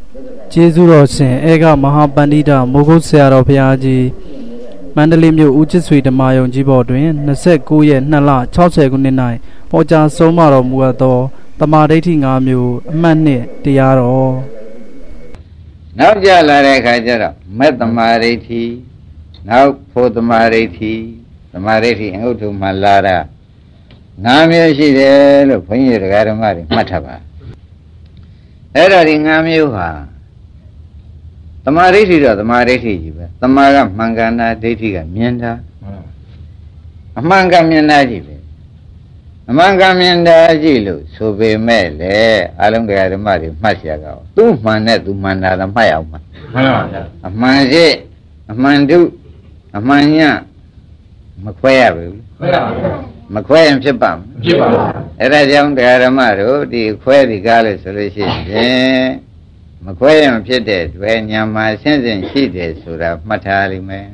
ကျေးဇူးတော်ရှင်ဧကမဟာပန္တိတမိုးကုတ်ဆရာတော်ဘုရားကြီးမန္တလေးမြို့ဦးချစ်ဆွေဓမ္မယုံကြီးဘော်တွင်29ရက်2လ60ခုနှစ်၌ဟောကြားဆုံးမတော်မူအပ်သောတမာဒိဋ္ဌိ5မျိုးအမှတ်နှစ်တရားတော်နောက်ကြလာတဲ့အခါကျတော့မဲ့တမာဒိဋ္ဌိနောက်ဖို့တမာဒိဋ္ဌိတမာဒိဋ္ဌိအဟုတ်ထုမှလာတာ5မျိုးရှိတယ်လို့ဘုန်းကြီးတရားဓမ္မတွေမှတ်ထားပါအဲ့ဒါဒီ5မျိုးဟာတမာဒိဋ္ဌိတော့တမာဒိဋ္ဌိကြီးပဲတမာကမှန်ကန်တာဒိဋ္ဌိကမြင်တာအမှန်ကမြင်တာကြီးပဲအမှန်ကမြင်တာကြီးလို့ဆိုပေမဲ့လေအလုံးတရားဓမ္မတွေမှတ်ရကြအောင်သူ့မှန်နဲ့သူမှန်တာမှတ်ရအောင်မှန်ပါဗျာအမှန်ရှိအမှန်တုအမှန်ညမခွဲရဘူးခွဲရပါဘူးမခွဲရင်ဖြစ်ပါမဖြစ်ပါဘူးအဲ့ဒါကြောင့်တရားဓမ္မတို့ဒီခွဲဒီကားလို့ဆိုလို့ရှိရင်မခွဲရင်ဖြစ်တဲ့တွေ့ညာမှာဆင်းဆင်းရှိတယ်ဆိုတာမှတ်ထားလိမ့်မယ်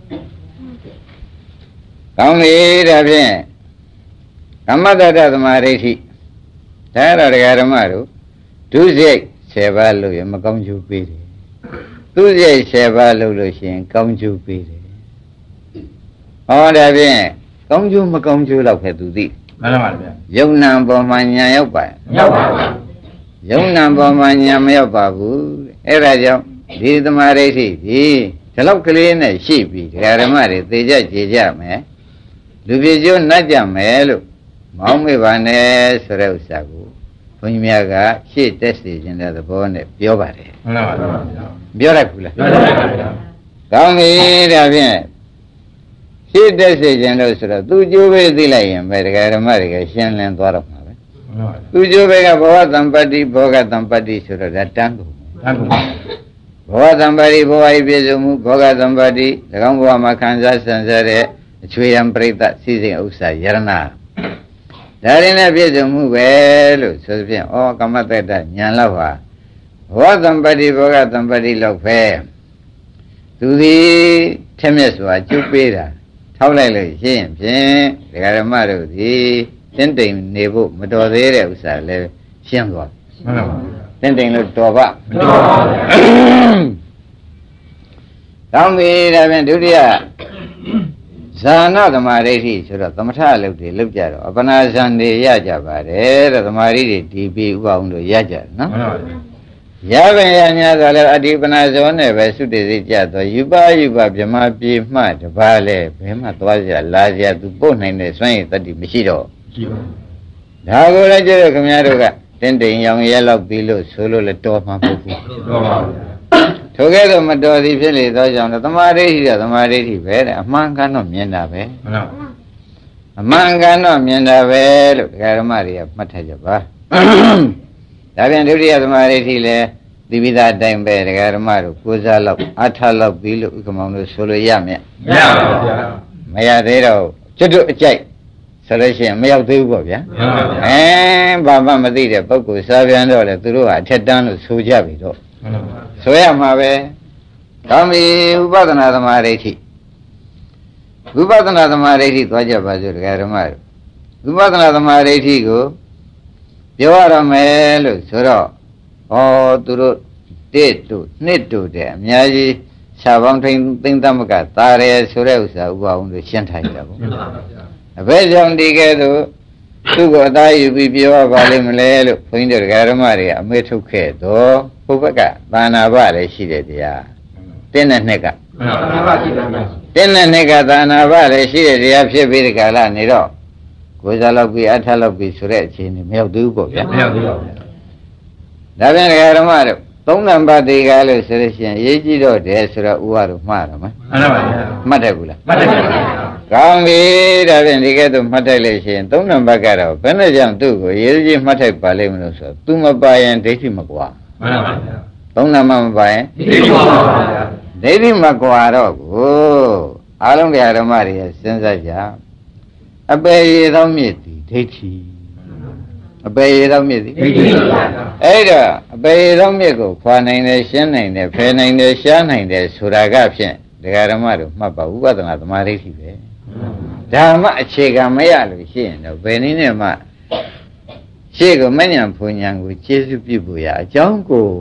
ကောင်းပြီဒါဖြင့်ကမ္မတ္တသမာဓိဋ္ဌိဒါရတရားဓမ္မတို့ဒုစရိုက်10ပါးလို့ရမကောင်းကျိုးပေးတယ်သူစရိုက်10ပါးလို့လို့ရှိရင်ကောင်းကျိုးပေးတယ်ဟောဒါဖြင့်ကောင်းကျိုးမကောင်းကျိုးတော့ပဲသူသိမှန်ပါဗျာယုံနာပေါ်မှာညာရောက်ပါရောက်ပါဘူးယုံနာပေါ်မှာညာမရောက်ပါဘူးအဲ့ဒါကြောင့်ဒီသမာဓိဋ္ဌိဒီလောက်ကလေးနဲ့ရှိပြီတရားဓမ္မတွေသိကြကြည်ကြမယ်လူပြည့်ကျိုးနှက်ကြမယ်လို့မောင်းမေ့ပါနဲ့ဆိုတဲ့ဥစ္စာကိုဘုန်းကြီးများကရှေ့တက်စီခြင်းတဲ့သဘောနဲ့ပြောပါတယ်မှန်ပါပါပြောရဘူးလားပြောရပါဗျာကောင်းပြီဒါဖြင့်ရှေ့တက်စီခြင်းလို့ဆိုတော့သူကျိုးပဲသိလိုက်ရင်ပဲတရားဓမ္မတွေကရှင်းလင်းသွားတော့မှာပဲသူကျိုးပဲကဘောဂတံပတ္တိဘောဂတံပတ္တိဆိုတော့ဒါတန်းကုန်ဘောဂတံပတ္တိဘောဂဤပြည့်စုံမှုဘောဂတံပတ္တိ၎င်းဘဝမှာခံစားဆံစားတဲ့အချွေရန်ပရိသတ်စည်းစိမ်ဥစ္စာယရဏဒါရင်းနဲ့ပြည့်စုံမှုပဲလို့ဆိုဖြင့်ဩကမ္မတ္တဉာဏ်လောက်ဟာဘောဂတံပတ္တိဘောဂတံပတ္တိလောက်ပဲသူသည်ထက်မြက်စွာကျုပ်ပေးတာထောက်လိုက်လို့ရှိရင်ဖြင့်ဒကာဓမ္မတို့သည်တင်းတိမ်နေဖို့မတော်သေးတဲ့ဥစ္စာလည်းရှင်းသွားမှန်ပါပါတင်းတိမ်လို့တော်ပါမတော်ပါဘူးကောင်းပြီဒါဖြင့်ဒုတိယဇာနာသမာဓိဋ္ဌိဆိုတော့သမထအလုပ်တွေလုပ်ကြတော့အပနာဇံတွေရကြပါတယ်တဲ့သမာဓိတွေဒီပြီးဥပအောင်လို့ရကြတယ်နော်မှန်ပါပါရပင်ရညာဆိုလည်းအတ္တိပနာဇောနဲ့ပဲသုတေစိကြတော့ယူပါဗြဟ္မာပြေမှတပါးလဲဘယ်မှသွားကြလာကြသူပို့နိုင်တဲ့စွမ်းရည်တတ္တိမရှိတော့ရှိပါဘူးဒါကိုလည်းကျတော့ခင်ဗျားတို့ကတင်းတိမ်ရောင်ရဲလောက်ပြီးလို့ဆိုလို့လည်းတော်မှာမဟုတ်ဘူးတော်ပါဘူးထိုကဲ့သို့မတော်သည်ဖြစ်လေသောကြောင့်သမာဓိဋ္ဌိကသမာဓိဋ္ဌိပဲတဲ့အမှန်ကန်တော့မြင်တာပဲမှန်ပါဘူးအမှန်ကန်တော့မြင်တာပဲလို့ဒကာဓမ္မတွေကမှတ်ထားကြပါဒါပြန်ဒုတိယသမာဓိဋ္ဌိလည်းဒီပိသားအတိုင်းပဲဒကာဓမ္မတို့ကိုးစားလောက်အထလောက်ပြီးလို့ဥက္ကမောင်တို့ဆိုလို့ရမယ်မရပါဘူးဗျာမရသေးတော့ကျွတ်တို့အကြိုက်ဆိုလို့ရှိရင်မရောက်သေးဘူးပေါ့ဗျာဘာမှမသိတဲ့ပုဂ္ဂိုလ်စားပြန်တော့လေသူတို့ကအထက်တန်းလို့ဆိုကြပြီတော့ဆိုရမှာပဲကောင်းပြီဥပဒနာသမာဓိဋ္ဌိဝိပဿနာသမာဓိဋ္ဌိသွားကြပါစို့ဒကာဓမ္မတို့ဝိပဿနာသမာဓိဋ္ဌိကိုပြောရတော့မယ်လို့ဆိုတော့သူတို့1တို့2တို့တဲ့အများကြီးခြာပေါင်းသိမ့်သမကသာရဲဆိုတဲ့ဥစ္စာဥပအောင်လို့ရှင်းထားကြတာပေါ့အဘယ်ကြောင့်ဒီကဲသို့သူ့ကိုအသာယူပြီးပြောပါလိမ့်မလဲလို့ဘုန်းကြီးတို့ဒကာဓမ္မတွေအမေထုတ်ခဲ့တော့ဘုဘကသာနာဘလည်းရှိတယ်တရားတင်းနဲ့နှစ်ကတင်းနဲ့နှစ်ကသာနာဘလည်းရှိတဲ့တရားဖြစ်ပြီးဒီကလာနေတော့ကိုယ်စားလောက်ပြီးအထလောက်ပြီးဆိုတဲ့အခြေအနေမရောက်သေးဘူးပေါ့ဗျာမရောက်သေးပါဘူးဒါပြန်ဒကာဓမ္မတို့သုံးနံပါတ်ဒီကားလို့ဆိုလို့ရှိရင်ရေးကြည့်တော့တယ်ဆိုတော့ဥပါတို့မှားတော့မမှန်ပါဗျာမှတ်တယ်ဘူးလားမှတ်တယ်ပါဗျာကောင်းပြီဒါပြန်ဒီကဲတော့မှတ်ထိုက်လို့ရှိရင်သုံးနံပါတ်ကတော့ဘယ်နဲ့ကြောင့်သူ့ကိုရေးကြည့်မှတ်ထိုက်ပါလိမ့်မလို့ဆိုသူမပါရင်ဒိဋ္ဌိမကွာမှန်ပါဗျာသုံးနံပါတ်မပါရင်ဒိဋ္ဌိမကွာပါဗျာဒိဋ္ဌိမကွာတော့ကိုအားလုံးတရားဓမ္မတွေစဉ်းစားကြအပေရေသောမြစ်သည်ဒိဋ္ဌိအပေရေသောမြစ်သည်ဒိဋ္ဌိအဲ့တော့အပေရေသောမြစ်ကိုခွာနိုင်တယ်ရှင်းနိုင်တယ်ဖယ်နိုင်တယ်ရှားနိုင်တယ်ဆိုတာကဖြင့်ဒကာဓမ္မတို့မှတ်ပါဥပဒနာသမာဓိဋ္ဌိပဲဓမ္မအခြေခံမရလို့ရှိရင်တော့ဘယ်နည်းနဲ့မှရှေ့ကမဉ္ဇဉ်ဖွဉ္ဇဉ်ကိုကျေစုပြုဖို့ရအကြောင်းကို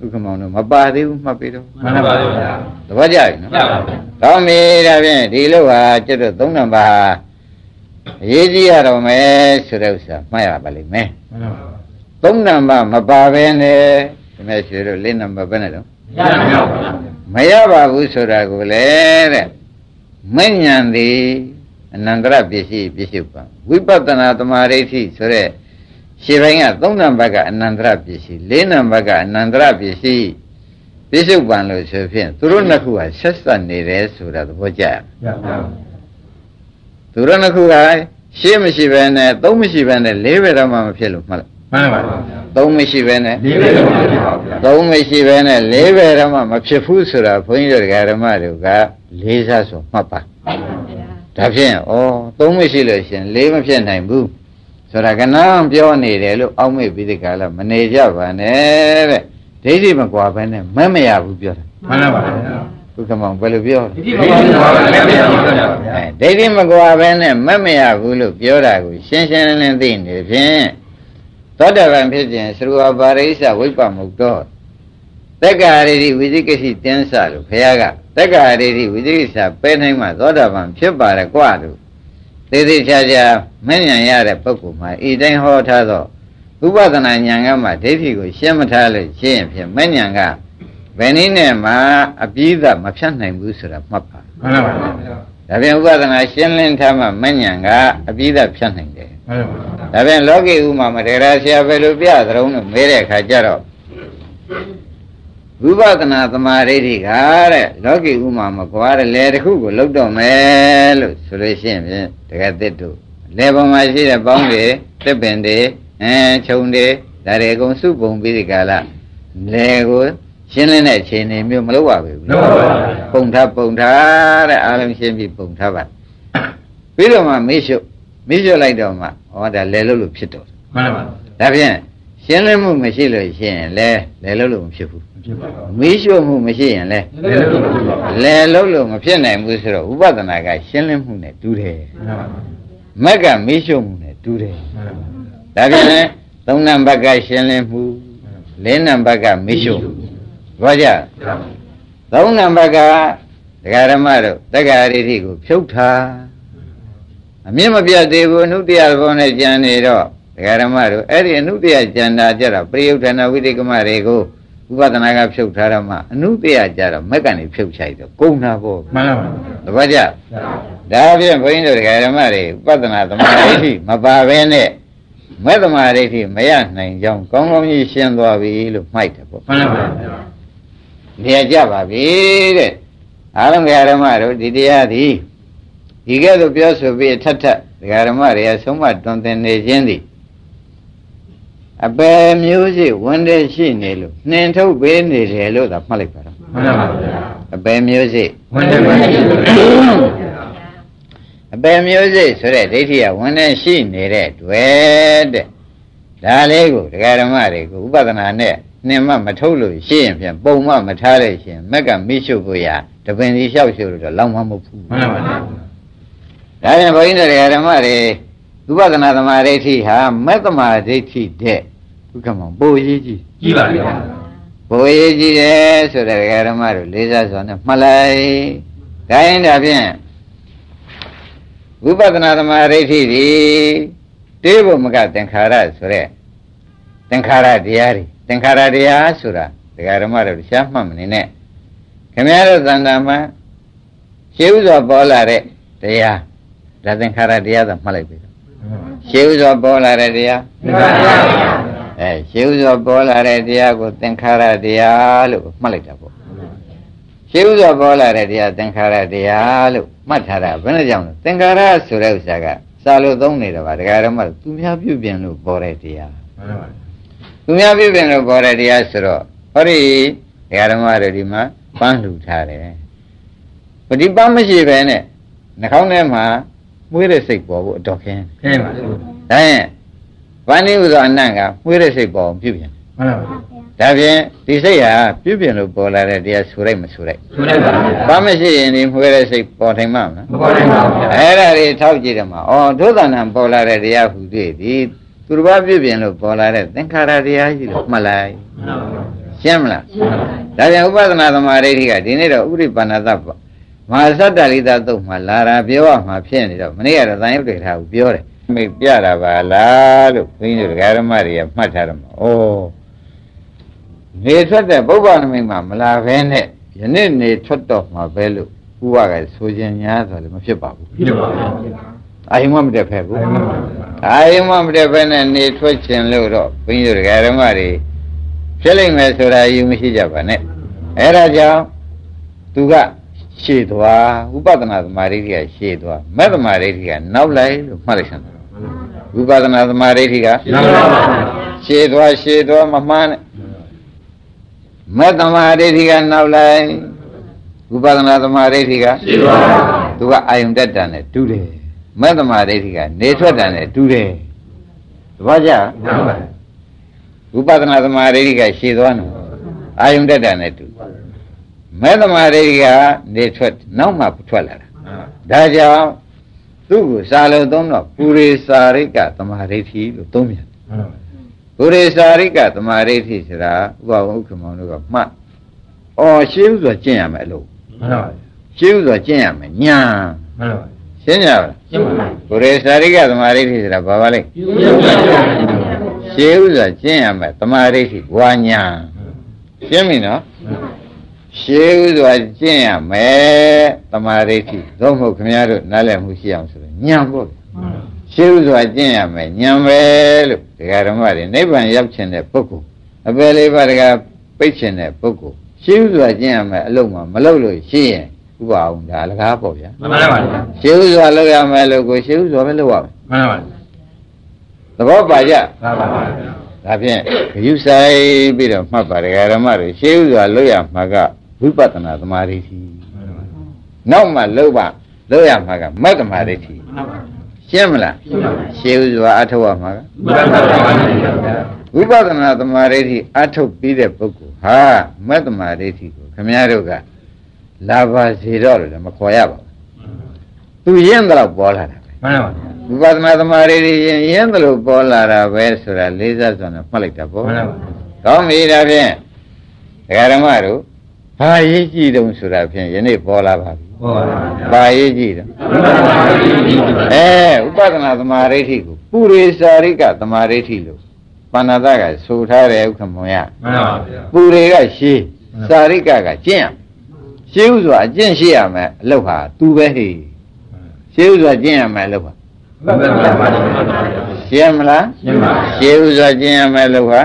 ဥက္ကမောင်တို့မပါသေးဘူးမှတ်ပြီးတော့မှန်ပါဗျာသဘောကျပြီနော်ကောင်းပြီဒါဖြင့်ဒီလိုဟာကျွတ်တော့3နံပါတ်အရေးကြီးရတော့မယ်ဆိုတဲ့ဥစ္စာမှတ်ရပါလိမ့်မယ်မှန်ပါဗျာ 3နံပါတ်မပါဘဲနဲ့ဒီမဲ့ရွှေတို့4နံပါတ်ပဲနဲ့တော့ရပါဗျာမရပါဘူးဆိုတာကိုလေတဲ့မဉ္ဇဉ်သည်အနန္တရပစ္စည်းပစ္စုပန်ဝိပဿနာသမာဓိဋ္ဌိဆိုတဲ့ရှင်းပိုင်းက3နံပါတ်ကအနန္တရပစ္စည်း4နံပါတ်ကအနန္တရပစ္စည်းပစ္စုပန်လို့ဆိုဖြင့်သူတို့နှစ်ခုဟာဆက်ဆက်နေတယ်ဆိုတာသဘောကျရရပါဗျာသူတို့နှစ်ခုကရှင်းမရှိဘဲနဲ့3မရှိဘဲနဲ့4ပဲတော့မှမဖြစ်လို့မှတ်လိုက်မှန်ပါဗျာ 3မရှိဘဲနဲ့ဒီလိုပါဗျာ 3မရှိဘဲနဲ့4ပဲတော့မှမဖြစ်ဘူးဆိုတာဘုန်းကြီးတို့ဓမ္မတွေကလေးစားဆိုမှတ်ပါဒါဖြင့်ဩ3မရှိလို့ရှင်4မဖြစ်နိုင်ဘူးဆိုတာကနန်းပြောနေတယ်လို့အောက်မေ့ပြီးဒီကလာမနေကြပါနဲ့တဲ့ဒိဋ္ဌိမကွာဘဲနဲ့မမရဘူးပြောတာမှန်ပါဗျာဘုက္ကမောင်ဘယ်လိုပြောလဲဒီလိုပါဗျာလည်းမရပါဗျာဒိဋ္ဌိမကွာဘဲနဲ့မမရဘူးလို့ပြောတာကိုရှင်းရှင်းလင်းလင်းသိနေဖြင့်သောတာပန်ဖြစ်ခြင်းသရူအပါရိစ္ဆဝိပ္ပမုတ်တော်တက္ကရာရိဝိသိကိစ္စတင်းစလို့ဘုရားကတက္ကရာရိဝိသိကိစ္စပဲနိုင်မှသောတာပန်ဖြစ်ပါရကွာလို့သေသေးချာချာမဉ္ဇဉ်ရတဲ့ပုဂ္ဂိုလ်မှာဤတိုင်းဟောထားသောဥပဒနာဉာဏ်ကမှဒိဋ္ဌိကိုရှင်းမထားလို့ရှင်းရင်ဖြင့်မဉ္ဇဉ်ကဘယ်နည်းနဲ့မှအပြည့်အမဖြတ်နိုင်ဘူးဆိုတာမှတ်ပါမှန်ပါဗျာဒါပြန်ဥပဒနာရှင်းလင်းထားမှမဉ္ဇဉ်ကအပြည့်အဖြတ်နိုင်တယ်မှန်ပါဗျာဒါပြန်လောကီဥမာမထေရဆရာဘယ်လိုပြသရုံးလို့မေးတဲ့အခါကျတော့ဝိပဿနာသမာဓိဋ္ဌိကတဲ့လောကီဥမာမကွာတဲ့လေတစ်ခုကိုလောက်တော့မယ်လို့ဆိုလို့ရှိရင်ဖြင့်တကယ်သစ်တို့လေပေါ်မှာရှိတဲ့ပေါင်းတွေတစ်ပင်တွေခြုံတွေဒါတွေအကုန်စုပုံပြီးဒီကလာလေကိုရှင်းလင်းတဲ့အခြေအနေမျိုးမလုပ်ပါဘူးလုပ်ပါဗျာပုံထားတဲ့အားလုံးရှင်းပြီးပုံထားပါပြီးတော့မှမေ့ရှုလိုက်တော့မှဟောဒါလေလို့ဖြစ်တော့မှန်ပါဒါဖြင့်ရှင်းလင်းမှုမရှိလို့ရှိရင်လေလို့မဖြစ်ဘူးဖြစ်ပါဗျာမေးလျှော့မှုမရှိရင်လေလည်းလို့ဖြစ်ပါဗျာလေလို့မဖြစ်နိုင်ဘူးဆိုတော့ဥပဒနာကရှင်းလင်းမှုနဲ့တူတယ်မှန်ပါမက်ကမေးလျှော့မှုနဲ့တူတယ်မှန်ပါဒါဖြင့်လေသုံးနံပါတ်ကရှင်းလင်းမှုလေးနံပါတ်ကမေးလျှော့မှုဘာကြသုံးနံပါတ်ကဒကာဓမ္မတို့တက္ကရာရိဋ္ဌိကိုဖြုတ်ထားအမြင့်မပြတ်သေးဘူးအနုတ္တရဘောနဲ့ကြံနေတော့ဒကာဓမ္မတို့အဲ့ဒီအနုတ္တရကြံတာကြတော့ပရိယုဒ္ဓနာဝိတိကမတွေကိုဥပဒနာကဖြုတ်ထားတော့မှအနုတ္တရကြတော့မက်ကနေဖြုတ်ချိုက်တော့ကုန်တာပေါ့မှန်ပါတပတ်ကြဒါဖြင့်ဘုန်းကြီးတို့ဒကာဓမ္မတွေဥပဒနာသမာဓိဋ္ဌိမပါဘဲနဲ့မဲ့သမာဓိဋ္ဌိမရနိုင်ကြောင်းကောင်းကောင်းကြီးရှင်းသွားပြီလို့မှိုက်တယ်ပေါ့မှန်ပါနေရာကြပါပြီတဲ့အားလုံးဒကာဓမ္မတို့ဒီတရားသည်ဒီကဲ့သို့ပြောဆိုပြီးထပ်ထပ်ဒကာဓမ္မတွေအဆုံးမတွင်တင်နေခြင်းသည်အပယ်မျိုးရှိဝန်တဲ့ရှိနေလို့နှင်ထုတ်ပေးနေတယ်လို့သာမှတ်လိုက်ပါတော့မှန်ပါဗျာအပယ်မျိုးရှိဝန်တယ်ဝန်တယ်အပယ်မျိုးရှိဆိုတဲ့ဒိဋ္ဌိကဝန်တဲ့ရှိနေတဲ့တွေ့တဲ့ဒါလေးကိုဒကာဓမ္မတွေကိုဥပဒနာနဲ့နှင်မမထုတ်လို့ရှိရင်ဖြင့်ပုံမမထားလို့ရှိရင်မက်ကမိရှုပ်ဖို့ရတပင်စီလျှောက်ရှုပ်လို့တော့လောက်မှမဟုတ်ဘူးမှန်ပါဗျာဒါပြန်ဘုန်းကြီးတို့ဓမ္မတွေဥပဒနာသမာဓိဋ္ဌိဟာမက်သမာဓိဋ္ဌိတဲ့ဒုက္ခမောပိုရေးကြီးကြည့်ပါဗျာပိုရေးကြီးတယ်ဆိုတဲ့ဓမ္မတို့လေးစားစွာနဲ့မှတ်လိုက်ဒါရင်ဒါဖြင့်ဝိပဿနာသမာဓိဋ္ဌိဒီတေဘုမကသင်္ခါရဆိုတဲ့သင်္ခါရတရားတွေသင်္ခါရတရားဆိုတာဓမ္မတို့ရှားမှတ်မနေနဲ့ခင်ဗျားတို့သံဃာမှာရှင်းဥစွာပေါ်လာတဲ့တရားဒါသင်္ခါရတရားသာမှတ်လိုက်ပြီရှင်းဥစွာပေါ်လာတဲ့တရားမှန်ပါဗျာရှင်းဥစွာပေါ်လာတဲ့တရားကိုသင်္ခါရတရားလို့မှတ်လိုက်တာပေါ့ရှင်းဥစွာပေါ်လာတဲ့တရားသင်္ခါရတရားလို့မှတ်ထားတာဘယ်နဲ့ကြောင့်လဲသင်္ခါရဆိုတဲ့ဥစ္စာကစာလို့သုံးနေတာပါဒကာရမသူများပြုပြင်လို့ပေါ်တဲ့တရားမှန်ပါသူများပြုပြင်လို့ပေါ်တဲ့တရားဆိုတော့ဟောဒီဒကာရမတို့ဒီမှာပန်းလှူထားတယ်ပฏิပန်းမရှိပဲနဲ့နှာခေါင်းထဲမှာမွေးတဲ့စိတ်ပေါ်ဖို့အတော်ခင်းခင်းပါဒါရင်ဗန္ဒီဥသောအနတ်ကမွေးတဲ့စိတ်ပေါ်အောင်ပြုပြင်မှန်ပါဒါဖြင့်ဒီစိတ်ဟာပြုပြင်လို့ပေါ်လာတဲ့တရားဆိုလိုက်မဆိုလိုက်ဆိုလိုက်ပါဗျာဘာမရှိရင်ဒီမွေးတဲ့စိတ်ပေါ်ထိုင်မှာမလားမပေါ်နိုင်ပါဘူးဗျာအဲ့ဒါတွေထောက်ကြည့်တယ်မှာဩဒုသနာပေါ်လာတဲ့တရားဟူသည်ဒီသူတစ်ပါးပြုပြင်လို့ပေါ်လာတဲ့သင်္ခါရတရားကြီးလို့မှတ်လိုက်မှန်ပါစရှင်းမလားဒါကြောင့်ဥပဒနာသမာဓိကဒီနေ့တော့ဥရိပန္နသမဟာသတ္တလိသသုတ်မှာလာတာပြောရမှာဖြစ်နေတော့မနေ့ကတော့သံယုတ်တွေထားဘူးပြောတယ်မိတ်ပြတာပါလားလို့ဘုန်းကြီးတို့ဓမ္မတွေကမှတ်ထားတယ်မှာဩနေထွက်တဲ့ပုဗ္ဗနမိတ်မှာမလာဘဲနဲ့ယနေ့နေထွက်တော့မှာပဲလို့ဥပကဆိုခြင်းညာဆိုလည်းမဖြစ်ပါဘူးဖြစ်ပါဘူးအာယုံမတက်ဖက်ဘူးအာယုံမတက်ဖက်နဲ့နေထွက်ခြင်းလို့တော့ဘုန်းကြီးတို့ဓမ္မတွေဖြစ်လိမ့်မယ်ဆိုတာယူမရှိကြပါနဲ့အဲဒါကြောင့်သူကရှေ့သွားဥပဒနာသမာဓိကရှေ့သွားမဲ့သမာဓိကနောက်လိုက်လို့မှတ်လိုက်စမ်းဥပဒနာသမာဓိကရှေ့သွားမမှန်းနဲ့မဲ့သမာဓိကနောက်လိုက်ဥပဒနာသမာဓိကရှေ့သွားသူကအာယုန်တက်တာနဲ့တူတယ်မဲ့သမာဓိကနေထွက်တာနဲ့တူတယ်တပည့်ကြဥပဒနာသမာဓိကရှေ့သွားနော်အာယုန်တက်တာနဲ့တူမဲ့သမာဓိကနေထွက်နောက်မှထွက်လာတာဒါကြောင့်သူ့ကိုစာလုံးသုံးတော့ပုရိစာရိကသမာဓိလို့သုံးပြန်ပုရိစာရိကသမာဓိဆိုတာဥပဝဥက္ကမောင်တို့ကမှတ်ရှင်းဥစွာကျင့်ရမယ်လို့မှန်ပါပါရှင်းဥစွာကျင့်ရမယ်ညာမှန်ပါပါရှင်းကြပါလားရှင်းပါပါပုရိစာရိကသမာဓိဆိုတာဘာပါလဲရှင်းဥစွာကျင့်ရမယ်သမာဓိဝါညာရှင်းပြီနော်ရှေးဥစွာကျင့်ရမယ်သမာဓိသို့မဟုတ်ခင်ဗျားတို့နားလည်မှုရှိအောင်ဆိုရင်ဉာဏ်ပေါ့ရှေးဥစွာကျင့်ရမယ်ဉာဏ်ပဲလို့ဒကာဓမ္မတွေနိဗ္ဗာန်ရောက်ခြင်းတဲ့ပုဂ္ဂိုလ်အပယ်လေးပါးဒကာပိတ်ခြင်းတဲ့ပုဂ္ဂိုလ်ရှေးဥစွာကျင့်ရမယ်အလုံးမှာမလုပ်လို့ရှိရင်ဥပအောင်ဒါအလကားပေါ့ဗျာမှန်ပါပါရှေးဥစွာလုပ်ရမယ်လို့ကိုရှေးဥစွာပဲလုပ်ရမယ်မှန်ပါပါသဘောပါကြမှန်ပါပါဒါဖြင့်ယူဆိုင်ပြီးတော့မှတ်ပါဒကာဓမ္မတွေရှေးဥစွာလုပ်ရမှာကဝိပဿနာသမာဓိနောက်မှလုပ်ရမှာကမတ္တမာဓိရှင်းမလားရှင်းဥစွာအထုတ်ရမှာကဝိပဿနာသမာဓိအထုတ်ပြီးတဲ့ပုဂ္ဂိုလ်ဟာမတ္တမာဓိကိုခင်ဗျားတို့ကလာပါစေတော့လို့လည်းမခေါ်ရပါဘူးသူရင်းတော့ပေါ်လာတာပဲမှန်ပါပါဝိပဿနာသမာဓိရင်းတယ်လို့ပေါ်လာတာပဲဆိုတာလေးစားစွာနဲ့မှတ်လိုက်တာပေါ့မှန်ပါပါကောင်းပြီဒါဖြင့်ဒကာဓမ္မတို့ဘာရေးကြည့်တုံးဆိုတာဖြင့်ယနေ့ပေါ်လာပါပြီဘာရေးကြည့်တုံးဥပဒနာသမာဓိကိုပုရိစာရိကသမာဓိလို့ပဏ္ဏတကဆိုထားတယ်ဥက္ကမောရမှန်ပါဗျာပုရိကရှေးစာရိကကျင့်ရရှေးဥစွာအကျင့်ရှိရမယ်အလုပ်ဟာသူပဲဟေးရှေးဥစွာကျင့်ရမယ်အလုပ်ဟာရှင်းမလားရှင်းပါရှေးဥစွာကျင့်ရမယ်အလုပ်ဟာ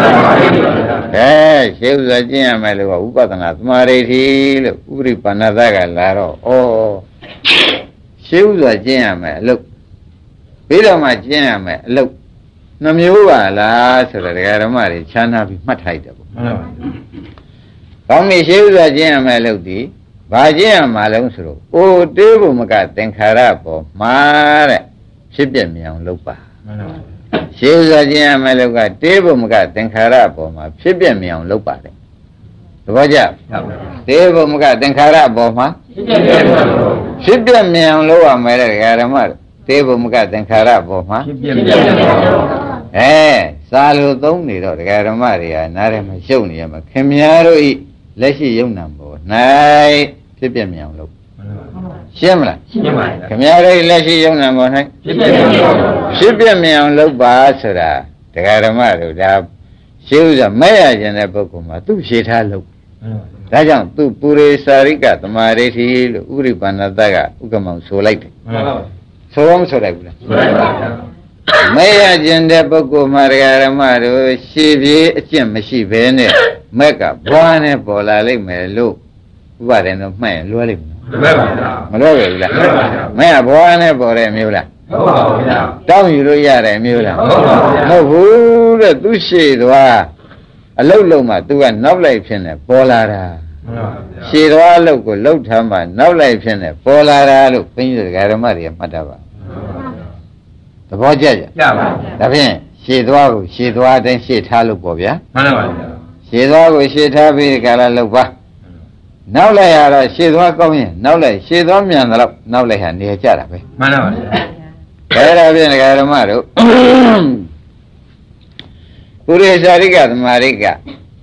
ရှေးဥစွာကျင့်ရမယ်လို့ကဥပဒနာသမာဓိလို့ဥပရိပန္နသကလာတော့ရှေးဥစွာကျင့်ရမယ်အလုပ်ပြီးတော့မှကျင့်ရမယ်အလုပ်နှမျိုးပါလားဆိုတော့ဒကာဓမ္မတွေခြားနာပြီးမှတ်ထားတယ်ပေါ့မှန်ပါဘူးကောင်းပြီရှေးဥစွာကျင့်ရမယ်အလုပ်ဒီဘာကျင့်ရမှာလဲဆိုတော့တေးဖို့မကသင်္ခါရပေါ်မှာတဲ့ဖြစ်ပြမြအောင်လုပ်ပါမှန်ပါဘူးရှေးဥစွာကျင့်ရမယ်လို့ကတေးဖို့မကသင်္ခါရပေါ်မှာဖြစ်ပြမြအောင်လုပ်ပါတယ်သဘောကျတေးဖို့မကသင်္ခါရပေါ်မှာဖြစ်ပြမြအောင်လုပ်ရမယ်တဲ့ဓမ္မတို့တေးဖို့မကသင်္ခါရပေါ်မှာဖြစ်ပြမြအောင်စာလိုသုံးနေတော့ဓမ္မတွေကနားထဲမှာရှုပ်နေရမှာခင်များတို့ဤလက်ရှိယုံနာပေါ်၌ဖြစ်ပြမြအောင်လုပ်ရှင်းမလားရှင်းပါပြီခင်ဗျားတို့လက်ရှိယုံနာပေါ်၌ဖြစ်ပြမြအောင်လုပ်ပါဆိုတာတရားဓမ္မတို့ဒါရှင်းဥစွာမဲ့ရခြင်းတဲ့ပုဂ္ဂိုလ်မှာသူ့ရှေ့ထားလုပ်ဒါကြောင့်သူပုရိစာရိကသမာဓိလို့ဥရိပန္နတကဥက္ကမောင်ဆိုလိုက်တယ်ဆိုတော့မဆိုလိုက်ဘူးလားဆိုလိုက်ပါဗျာမဲ့ရခြင်းတဲ့ပုဂ္ဂိုလ်မှာတရားဓမ္မတို့ရှေ့ပြေးအကျင့်မရှိဘဲနဲ့မက်ကဘွားနဲ့ပေါ်လာလိမ့်မယ်လို့ဥပါဒေတော့မှတ်ရင်လွယ်လိမ့်မယ်မလွယ်ပါဘူးလားမဲကဘွားနဲ့ပေါ်တဲ့မျိုးလားဟုတ်ပါဘူးဗျာတောင်းယူလို့ရတယ်မျိုးလားဟုတ်ဘူးတဲ့သူရှေ့သွားအလုတ်လုံးမှာ तू ကနောက်လိုက်ဖြစ်နေပေါ်လာတာရှေ့သွားအလုတ်ကိုလှုပ်ထမ်းမှနောက်လိုက်ဖြစ်နေပေါ်လာတာလို့ဘုန်းကြီးတို့ဓမ္မတွေမှတ်တာပါသဘောကျကြပါဒါဖြင့်ရှေ့သွားကိုရှေ့သွားတိုင်းရှေ့ထားလို့ပေါ့ဗျာမှန်ပါပါရှေ့သွားကိုရှေ့ထားပြီးကြလားလှုပ်ပါနောက်လိုက်ရတော့ရှေ့သွားကောင်းရင်နောက်လိုက်ရှေ့သွားမြန်တော့နောက်လိုက်ဟာနေကြတာပဲမှန်ပါပါဒါဒါဖြင့်ဓမ္မတို့ပုရိသရိကသမာရိက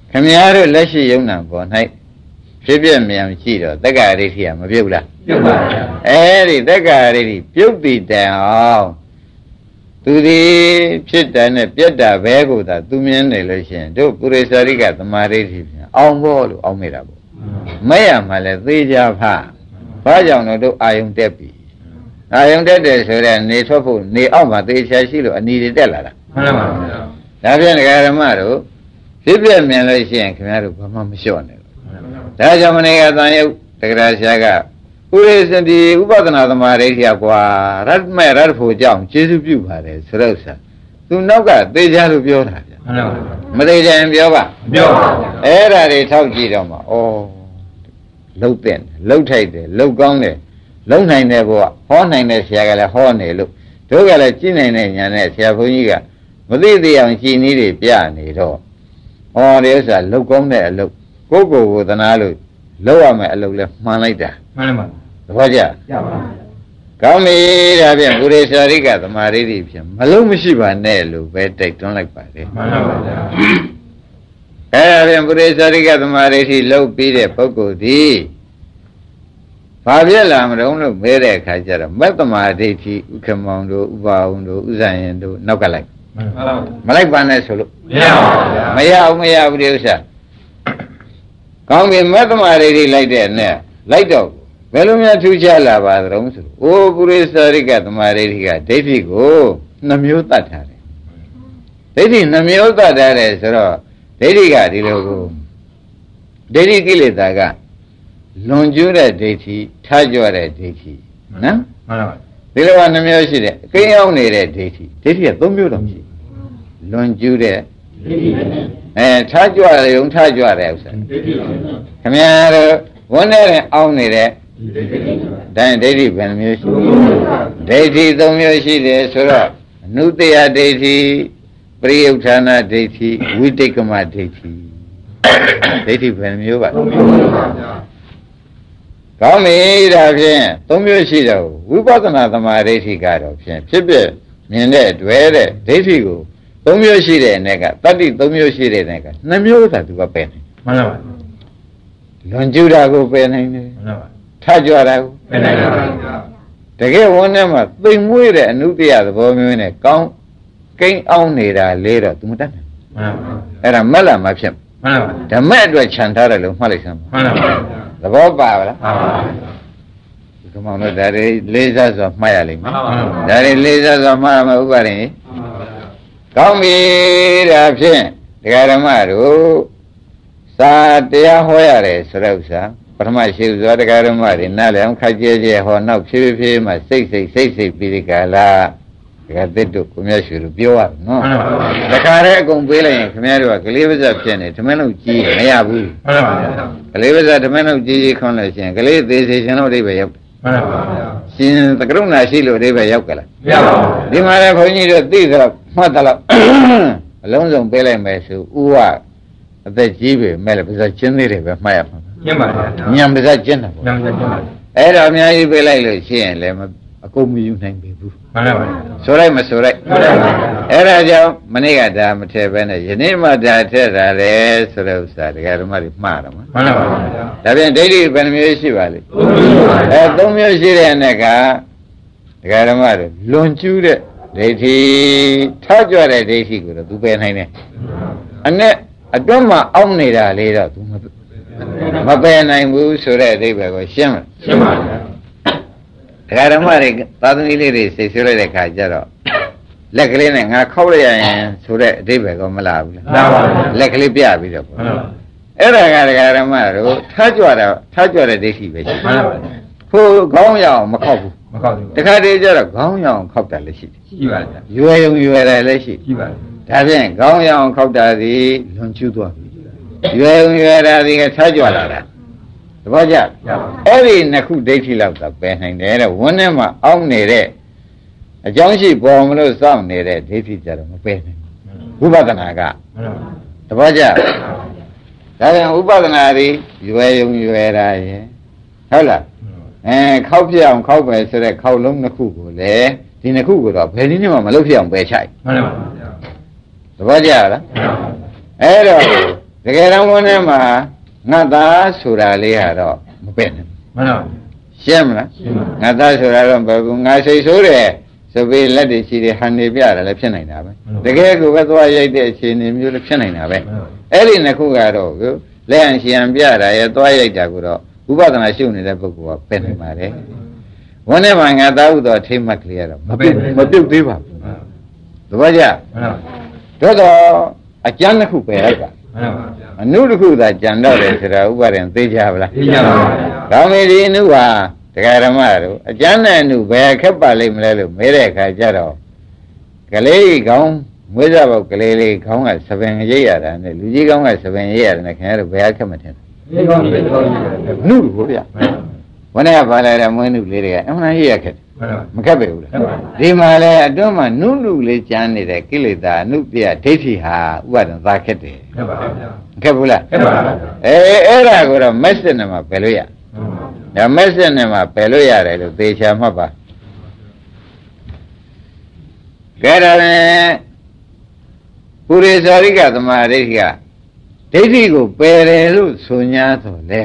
ခင်ဗျားတို့လက်ရှိယုံနာပေါ်၌ဖြစ်ပြမြန်ရှိတော့တက္ကရာဒိဋ္ဌိကမပြုတ်လားပြုတ်ပါဗျာအဲဒီတက္ကရာဒိဋ္ဌိပြုတ်တည်တန်အောင်သူဒီဖြစ်တယ်နဲ့ပြတ်တာဘဲကိုသာသူမြင်နေလို့ရှိရင်တို့ပုရိသရိကသမာဓိဋ္ဌိပြန်အောင်ဖို့လို့အောင်မိတာပေါ့မဲ့ရမှလည်းသေချာဖဘာကြောင့်လို့တို့အာယုံတက်ပြီအာယုံတက်တယ်ဆိုတော့နေထွက်ဖို့နေအောက်မှာသေချာရှိလို့အနီတွေတက်လာတာမှန်ပါဗျာဒါဖြင့်ဒကာဓမ္မတို့ဖြစ်ပြမြင်လို့ရှိရင်ခင်ဗျားတို့ဘာမှမလျှော့နဲ့ဒါကြောင့်မနေကသံယုတ်တက္ကရာဆရာကဥရိစတိဥပဒနာသမာဓိဋ္ဌိကွာရတ်မဲ့ရတ်ဖို့ကြောင့်ကျေစုပြုပါတယ်ဆိုတော့ဆရာသူနောက်ကသေချာလို့ပြောတာဗျာမသေးချင်ပြောပါမပြောပါဘူးအဲ့ဒါတွေထောက်ကြည့်တော့မှဩလှုပ်တဲ့လှုပ်ထိုက်တယ်လှုပ်ကောင်းတယ်လုံနိုင်တယ်ဘုရားဟောနိုင်တယ်ဆရာကလည်းဟောနေလို့တို့ကလည်းကြည့်နိုင်တဲ့ညာနဲ့ဆရာဘုန်းကြီးကမသိသေးအောင်ကြည်နည်းတွေပြနေတော့ဩဒီဥစ္စာလှုပ်ကောင်းတဲ့အလုပ်ကိုယ်သနာလို့လောက်ရမယ်အလုပ်လဲမှန်လိုက်တာမှန်ပါသဘောကျရပါကောင်းပြီဒါဖြင့်ပုရိသရိကသမာဓိဋ္ဌိဖြင့်မလုံးမရှိပါနဲ့လို့ပဲတိုက်တွန်းလိုက်ပါလေမှန်ပါဗျာအဲ့ဒါဖြင့်ပုရိသရိကသမာဓိဋ္ဌိလှုပ်ပြီးတဲ့ပုဂ္ဂိုလ်ဒီဘာဖြစ်လာမလို့မဲတဲ့အခါကျတော့မက်သမာဓိဋ္ဌိဥက္ကမောင်တို့ဥပါဝုံတို့ဥဇာယင်တို့နောက်ကလိုက်မလိုက်ပါနဲ့ဆိုလို့မရဘူးဒီဥစ္စာကောင်းပြီမက်သမာဓိဋ္ဌိလိုက်တဲ့နဲ့လိုက်တော့ဘယ်လိုများထူးခြားလာပါသလဲဆိုအိုးပုရိသရိကသမာဓိဋ္ဌိကဒိဋ္ဌိကိုနှမျိုးတတ်ထားတယ်ဒိဋ္ဌိနှမျိုးတတ်ထားတယ်ဆိုတော့ဒိဋ္ဌိကဒီလိုကိုဒိဋ္ဌိကိလေသာကလွန်ကျူးတဲ့ဒိဋ္ဌိထားကြွတဲ့ဒိဋ္ဌိနော်မှန်ပါဒီလိုကနှမျိုးရှိတယ်အကိန်းအောင်နေတဲ့ဒိဋ္ဌိက3မျိုးတော့ရှိလွန်ကျူးတဲ့ဒိဋ္ဌိထားကြွတယ်ုံထားကြွတဲ့ဥစ္စာဒိဋ္ဌိခင်ဗျားတို့ဝန်းနေတဲ့အောင်နေတဲ့ဒါရင်ဒိဋ္ဌိဘယ်နှမျိုးရှိဒိဋ္ဌိ3မျိုးရှိတယ်ဆိုတော့အနုတ္တယဒိဋ္ဌိပရိယုဌာဏဒိဋ္ဌိဝိတိတ်ကမဒိဋ္ဌိဒိဋ္ဌိဘယ်နှမျိုးပါကောင်းပြီဒါဖြင့်3မျိုးရှိတော့ဝိပဿနာသမာဓိဋ္ဌိကတော့ဖြင့်ဖြစ်ဖြစ်မြင်တဲ့တွေ့တဲ့ဒိဋ္ဌိကို3မျိုးရှိတဲ့အနေကတတ္တိ3မျိုးရှိတဲ့အနေက2မျိုးသာသူကပယ်နိုင်မှန်ပါပါလွန်ကျူးတာကိုပယ်နိုင်တယ်မှန်ပါပါထားကြွတာကိုပယ်နိုင်ပါပါတကယ်ဝန်းထဲမှာသိမ်မွေးတဲ့အနုတ္တယသဘောမျိုးနဲ့ကောင်းကိန်းအောင်နေတာလေးတော့သူမတတ်နိုင်မှန်ပါပါအဲ့ဒါမက်လာမဖြစ်မှန်ပါပါဓမ္မအတွက်ခြံထားတယ်လို့မှတ်လိုက်စမ်းမှန်ပါပါသဘောပါဗလားမှန်ပါပါဒီကောင်တို့ဒါတွေလေးစားစွာမှတ်ရလိမ့်မယ်ဒါတွေလေးစားစွာမှတ်ရမယ်ဥပါရင်ကောင်းပြီဒါဖြင့်ဒကာဓမ္မတို့စာတရားဟောရတယ်ဆိုတဲ့ဥစ္စာပထမရှိဥစွာဒကာဓမ္မတွေနားလည်အောင်ခက်ကြဲကြဲဟောနောက်ဖြည်းဖြည်းမှစိတ်ပြီးဒီကလာဒကာသစ်တို့ကိုမြတ်ရွှေတို့ပြောရတယ်နော်ဒကာရဲအကုန်ပေးလိုက်ရင်ခင်ဗျားတို့ကကလေးပါးစပ်ဖြစ်နေဓမင်းလုံးကြီးမရဘူးမှန်ပါဗျာကလေးပါးစပ်ဓမင်းလုံးကြီးခွန်းလို့ရှိရင်ကလေးသေးစေရှင်တို့အိဗယ်ရောက်မှန်ပါဗျာရှင်သကရုဏာရှိလို့အိဗယ်ရောက်ကလားမရပါဘူးဒီမှာလည်းခွန်ကြီးတို့သိတော့မှတ်တယ်လို့အလုံးစုံပေးလိုက်မယ်ဆိုဥဝအသက်ကြီးပြီမဲ့လည်းပါးစပ်ကျင်းသေးတယ်ပဲမှတ်ရမှာကျင်းပါဗျာညံပါးစပ်ကျင်းတာပေါ့ညံပါးစပ်ကျင်းပါအဲ့တော့အများကြီးပေးလိုက်လို့ရှိရင်လည်းအကုန်မယူနိုင်ပြီဘူးမှန်ပါပါဆိုလိုက်မဆိုလိုက်အဲ့ဒါကြောင့်မနေ့ကဒါမထည့်ပဲနဲ့ယနေ့မှဒါထည့်တာလေဆိုတဲ့ဥစ္စာဒကာဓမ္မတွေမှားတယ်မမှန်ပါပါဒါပြန်ဒိဋ္ဌိဘယ်နှမျိုးရှိပါလိမ့်3မျိုးရှိတဲ့အနေကဒကာဓမ္မတွေလွန်ကျူးတဲ့ဒိဋ္ဌိထားကြွတဲ့ဒိဋ္ဌိကိုတော့သူပယ်နိုင်တယ်အနဲ့အတွန်းမှာအောင့်နေတာလေးတော့သူမပယ်နိုင်ဘူးဆိုတဲ့အဓိပ္ပာယ်ကိုရှင်းမလားရှင်းပါဗျာဒကာဓမ္မတွေသာသမီလေးတွေစိတ်ဆိုးလိုက်တဲ့ခါကျတော့လက်ကလေးနဲ့ငါခောက်လိုက်ရရင်ဆိုတဲ့အဓိပ္ပာယ်ကမလာဘူးလားလာပါဘူးလက်ကလေးပြပြီးတော့အဲ့ဒါကဒကာဓမ္မတို့ထားကြွတဲ့ဒိဋ္ဌိပဲရှိမှန်ပါဗျာခိုးခေါင်းရအောင်မခောက်ဘူးမခောက်ဘူးတခါတည်းကျတော့ခေါင်းရအောင်ခောက်တာလည်းရှိတယ်ရှိပါဗျာရွယ်တယ်လည်းရှိပါဒါဖြင့်ခေါင်းရအောင်ခောက်တာဒီလွန်ကျူးသွားပြီရွယ်တာဒီကထားကြွလာတာသဘောကျအဲ့ဒီနှစ်ခုဒိဋ္ဌိလောက်သာပယ်နိုင်တယ်တဲ့ဝန်းထဲမှာအောင်းနေတဲ့အကြောင်းရှိပေါ်မလို့စောင့်နေတဲ့ဒိဋ္ဌိကြတော့မပယ်နိုင်ဘူးဝိပဿနာကသဘောကျဒါပြန်ဥပဒနာတွေရွယ်တာရဲ့ဟုတ်လားခောက်ပြအောင်ခောက်ပဲဆိုတဲ့ခောက်လုံးနှစ်ခုကိုလေဒီနှစ်ခုကိုတော့ဘယ်နည်းနဲ့မှမလုပ်ဖြစ်အောင်ပယ်ချိုက်မှန်ပါဗျာသဘောကျလားအဲ့တော့တကယ်တော့ဘုန်းထဲမှာငါသားဆိုတာလေးဟာတော့မပဲ့နဲ့မှန်ပါရှင်းမလားငါသားဆိုတာတော့ဘယ်ကူငါစိတ်ဆိုးတယ်ဆိုပြီးလက်တွေရှိတယ်ဟန်နေပြတယ်လည်းဖြစ်နိုင်တာပဲတကယ်ကိုပဲသွားရိုက်တဲ့အခြေအနေမျိုးလည်းဖြစ်နိုင်တာပဲအဲ့ဒီနှစ်ခုကတော့လက်အရှင်ပြတာရဲ့သွားရိုက်တာကိုတော့ဥပဒနာရှုနေတဲ့ပုဂ္ဂိုလ်ကပဲနိုင်ပါတယ်ဝန်းထဲမှာငါသားဥတော်ထိမ့်မှတ်ကလေးရတော့မပြုတ်သေးပါဘူးသဘောကျတော့အကျမ်းတစ်ခုပဲလိုက်ပါအနုတစ်ခုသာကြံတော့တယ်ဆိုတာဥပါဒံသိကြပါလားသိကြပါဘူး။ကောင်းပြီဒီအနုဟာတရားဓမ္မတို့အကျမ်းနဲ့အနုဘယ်ခက်ပါလိမ့်မလဲလို့မေးတဲ့အခါကျတော့ကလေးကောင်းမွေးစားပေါက်ကလေးလေးခေါင်းကစပင်ရိပ်ရတာနဲ့လူကြီးကောင်းကစပင်ရိပ်ရတယ်နဲ့ခင်ဗျားတို့ဘယ်အခက်မထင်ဘူး။ကောင်းပြီ။နုလို့ဗျာ။ဘယ်နဲ့ကပါလာတဲ့မွေးနုလေးတွေကအမှန်ရိပ်ရခက်တယ်။မခက်ပဲဘူးလား။ဒီမှာလဲအတွန်းမှာနုလေးကျမ်းနေတဲ့ကိလေသာအနုပြဒိဋ္ဌိဟာဥပါဒံသာခက်တယ်။ခက်ပါဗျာ။ခက်ဘူးလားခက်ပါဗျာအဲ့ဒါကိုတော့မက်စစ်နဲ့မှပယ်လို့ရဒါမက်စစ်နဲ့မှပယ်လို့ရတယ်လို့သေချာမှတ်ပါကဲဒါနဲ့ပုရိသရိကသမာဓိဋ္ဌိကဒိဋ္ဌိကိုပယ်တယ်လို့ဆို냐ဆိုလေ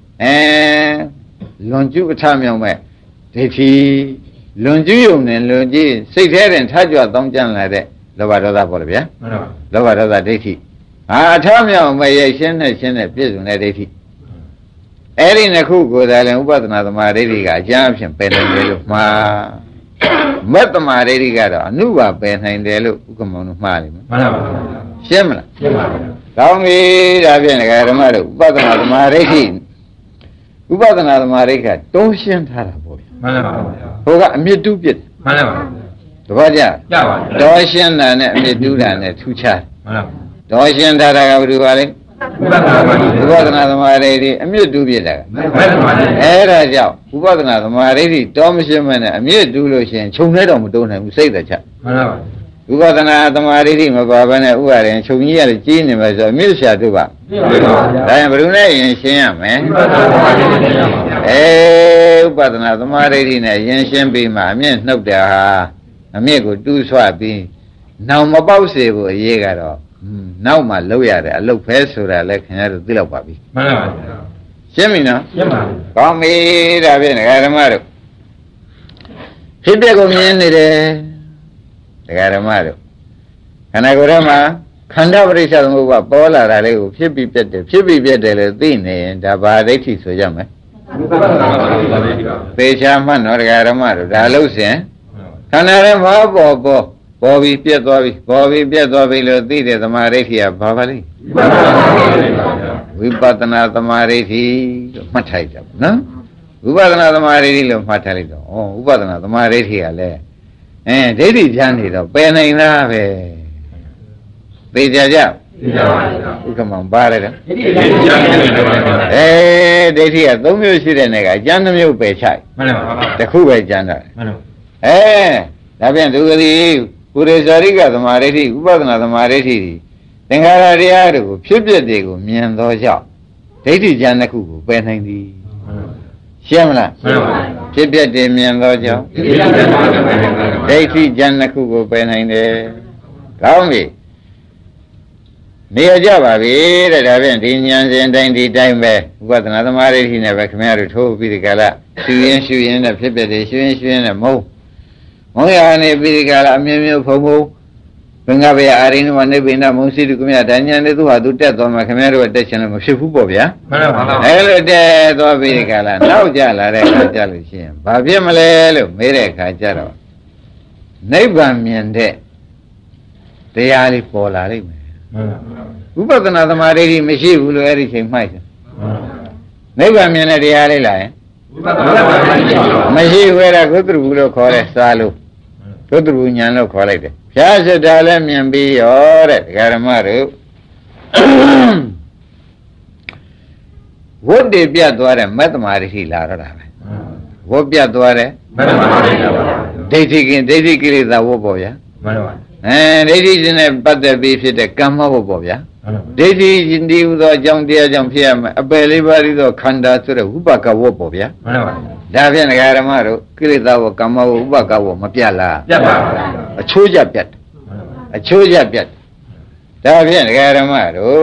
လွန်ကျူးအထမြောင်မဲ့ဒိဋ္ဌိလွန်ကျူးယုံနဲ့လွန်ကျူးစိတ်ထဲတင်ထကြွတောင်းကြလာတဲ့လောဘဒေါသပေါ့လေဗျာလောဘဒေါသဒိဋ္ဌိဟာအထမြောင်မဲ့ရဲ့ရှင်းနဲ့ပြည့်စုံတဲ့ဒိဋ္ဌိအဲ့ဒီနှစ်ခုကိုယ်တိုင်လည်းဥပဒနာသမာဓိဋ္ဌိကအကျမ်းအဖြစ်ပယ်နိုင်တယ်လို့မှားမက်သမာဓိဋ္ဌိကတော့အနုပါပယ်နိုင်တယ်လို့ဥက္ကမောင်တို့မှားလိမ့်မယ်မှန်ပါပါရှင်းမလားရှင်းပါပါကောင်းပြီဒါဖြင့်ဒကာဓမ္မတို့ဥပဒနာသမာဓိဋ္ဌိဥပဒနာသမာဓိဋ္ဌိကတိုးရှင်းထားတာပေါ့ဗျမှန်ပါပါဟိုကအမြင့်တူးပြစ်မှန်ပါပါတပည့်ကြကြပါတိုးရှင်းတာနဲ့အမြင့်တူးတာနဲ့ထူးခြားမှန်ပါတိုးရှင်းထားတာကဘယ်လိုပါလဲဥပဒနာသမာဓိဋ္ဌိအမြင့်တူးပြစ်တာအဲ့ဒါကြောင့်ဥပဒနာသမာဓိဋ္ဌိတောမရှင်းမနဲ့အမြင့်တူးလို့ရှိရင်ခြုံထဲတော့မတိုးနိုင်ဘူးစိတ်သက်ချက်မှန်ပါဥပဒနာသမာဓိဋ္ဌိမပါဘဲနဲ့ဥပါရင်ခြုံကြီးရတယ်ကြီးနေမယ်ဆိုအမြင့်ရှာတို့ပါဒါရင်ဘယ်လိုလဲရင်ရှင်းရမယ်ဥပဒနာသမာဓိဋ္ဌိနဲ့ရင်ရှင်းပြီးမှအမြင့်နှုတ်တာဟာအမြင့်ကိုတူးဆွပြီးနောင်မပေါက်စေဖို့အရေးကတော့နောက်မှလောက်ရတယ်အလုတ်ဖဲဆိုတာလည်းခင်ဗျားတို့သိလောက်ပါပြီမှန်ပါပါရှင်းပြီနော်ရှင်းပါပြီကောင်းပြီဒါဖြင့်ဒကာဓမ္မတို့ဖြစ်ပျက်ကိုမြင်နေတယ်ဒကာဓမ္မတို့ခန္ဓာကိုယ်ထဲမှာခန္ဓာပရိစ္ဆေသမုပ္ပါပေါ်လာတာလေးကိုဖြစ်ပြီးပြတ်တယ်ဖြစ်ပြီးပြတ်တယ်လို့သိနေရင်ဒါဘာဒိဋ္ဌိဆိုကြမယ်သေချာမှတ်တော့ဒကာဓမ္မတို့ဒါလို့စဉ်ခန္ဓာထဲမှာပေါ်ပြီးပြတ်သွားပြီပေါ်ပြီးပြတ်သွားပြီလို့သိတဲ့သမာဓိဋ္ဌိကဘာပါလဲဝိပဿနာသမာဓိဋ္ဌိလို့မှတ်ထားကြပါနော်ဝိပဿနာသမာဓိဋ္ဌိလို့မှတ်ထားလိုက်တော့ဩဝိပဿနာသမာဓိဋ္ဌိကလည်းဒိဋ္ဌိချမ်းနေတော့ပယ်နိုင်လားပဲသိကြကြသိကြပါဘူးဥက္ကမောင်ပါတယ်တော့ဒိဋ္ဌိချမ်းဒိဋ္ဌိက၃မျိုးရှိတဲ့နေကအကျမ်းတစ်မျိုးပယ်ချိုက်မှန်ပါပါတစ်ခုပဲကျမ်းတာမှန်ပါဒါဖြင့်သူကလေးပုရိသရိကသမာဓိဋ္ဌိဥပဒနာသမာဓိဋ္ဌိသင်္ခါရတရားတို့ကိုဖြစ်ပျက်တွေကိုမြင်သောကြောင့်ဒိဋ္ဌိဉာဏ်တစ်ခုကိုပယ်နိုင်သည်ရှင်းမလားမှန်ပါပါဖြစ်ပျက်တွေမြင်သောကြောင့်ဒိဋ္ဌိဉာဏ်တစ်ခုကိုပယ်နိုင်တယ်ကောင်းပြီနေရကြပါပြီတဲ့ဒါဖြင့်ဒီဉာဏ်စဉ်တိုင်းဒီတိုင်းပဲဥပဒနာသမာဓိဋ္ဌိနဲ့ပဲခင်ဗျားတို့ထိုးပြီးဒီကလာရှုရင်နဲ့ဖြစ်ပျက်တွေရှုရင်နဲ့မဟုတ်မောဟနေပြီးဒီကလာအမြင်မျိုးဖုံဖုံဘင်္ဂဗေအာရိနမနိဗ္ဗိနမုံစီတုကမြဒါညာနဲ့သူဟာသူတက်သွားမှခင်ဗျားတို့တက်ချင်လို့မဖြစ်ဘူးပေါ့ဗျာမှန်ပါပါအဲလိုတက်သွားပြီးဒီကလာနောက်ကြလာတဲ့အခါကြလို့ရှိရင်ဘာဖြစ်မလဲလို့မေးတဲ့အခါကျတော့နိဗ္ဗာန်မြင်တဲ့တရားလေးပေါ်လာလိမ့်မယ်မှန်ပါဥပဒနာသမာဓိဋ္ဌိမရှိဘူးလို့အဲ့ဒီချိန်မှိုက်တယ်နိဗ္ဗာန်မြင်တဲ့တရားလေးလာရင်မရှိဘူးအဲ့ဒါကုသရဘူးလို့ခေါ်တယ်စားလို့ကုသရဘူးဉာဏ်လို့ခေါ်လိုက်တယ်ဖြာစတာလည်းမြင်ပြီးရောတဲ့ဒကာဓမ္မတို့ဝတ်တည်ပြတ်သွားတဲ့မတ္တမာဒိဋ္ဌိလာတော့တာပဲဝတ်ပြတ်သွားတဲ့မတ္တမာဒိဋ္ဌိပါဒိဋ္ဌိကိလေသာဝတ်ပေါ့ဗျာမှန်ပါပါဒိဋ္ဌိရှင်နဲ့ပတ်သက်ပြီးဖြစ်တဲ့ကမ္မဝတ်ပေါ့ဗျာဒိဋ္ဌိရှင်ဒီဟူသောအကြောင်းတရားကြောင့်ဖြစ်ရမယ်အပယ်လေးပါးဤသောခန္ဓာဆိုတဲ့ဝိပါကဝတ်ပေါ့ဗျာမှန်ပါပါဒါဖြင့်ဒကာဓမ္မတို့ကိလေသာဝတ်ကမ္မဝတ်ဝိပါကဝတ်မပြတ်လားပြတ်ပါပါအချိုးကြပြတ်အချိုးကြပြတ်ဒါဖြင့်ဒကာဓမ္မတို့ဝ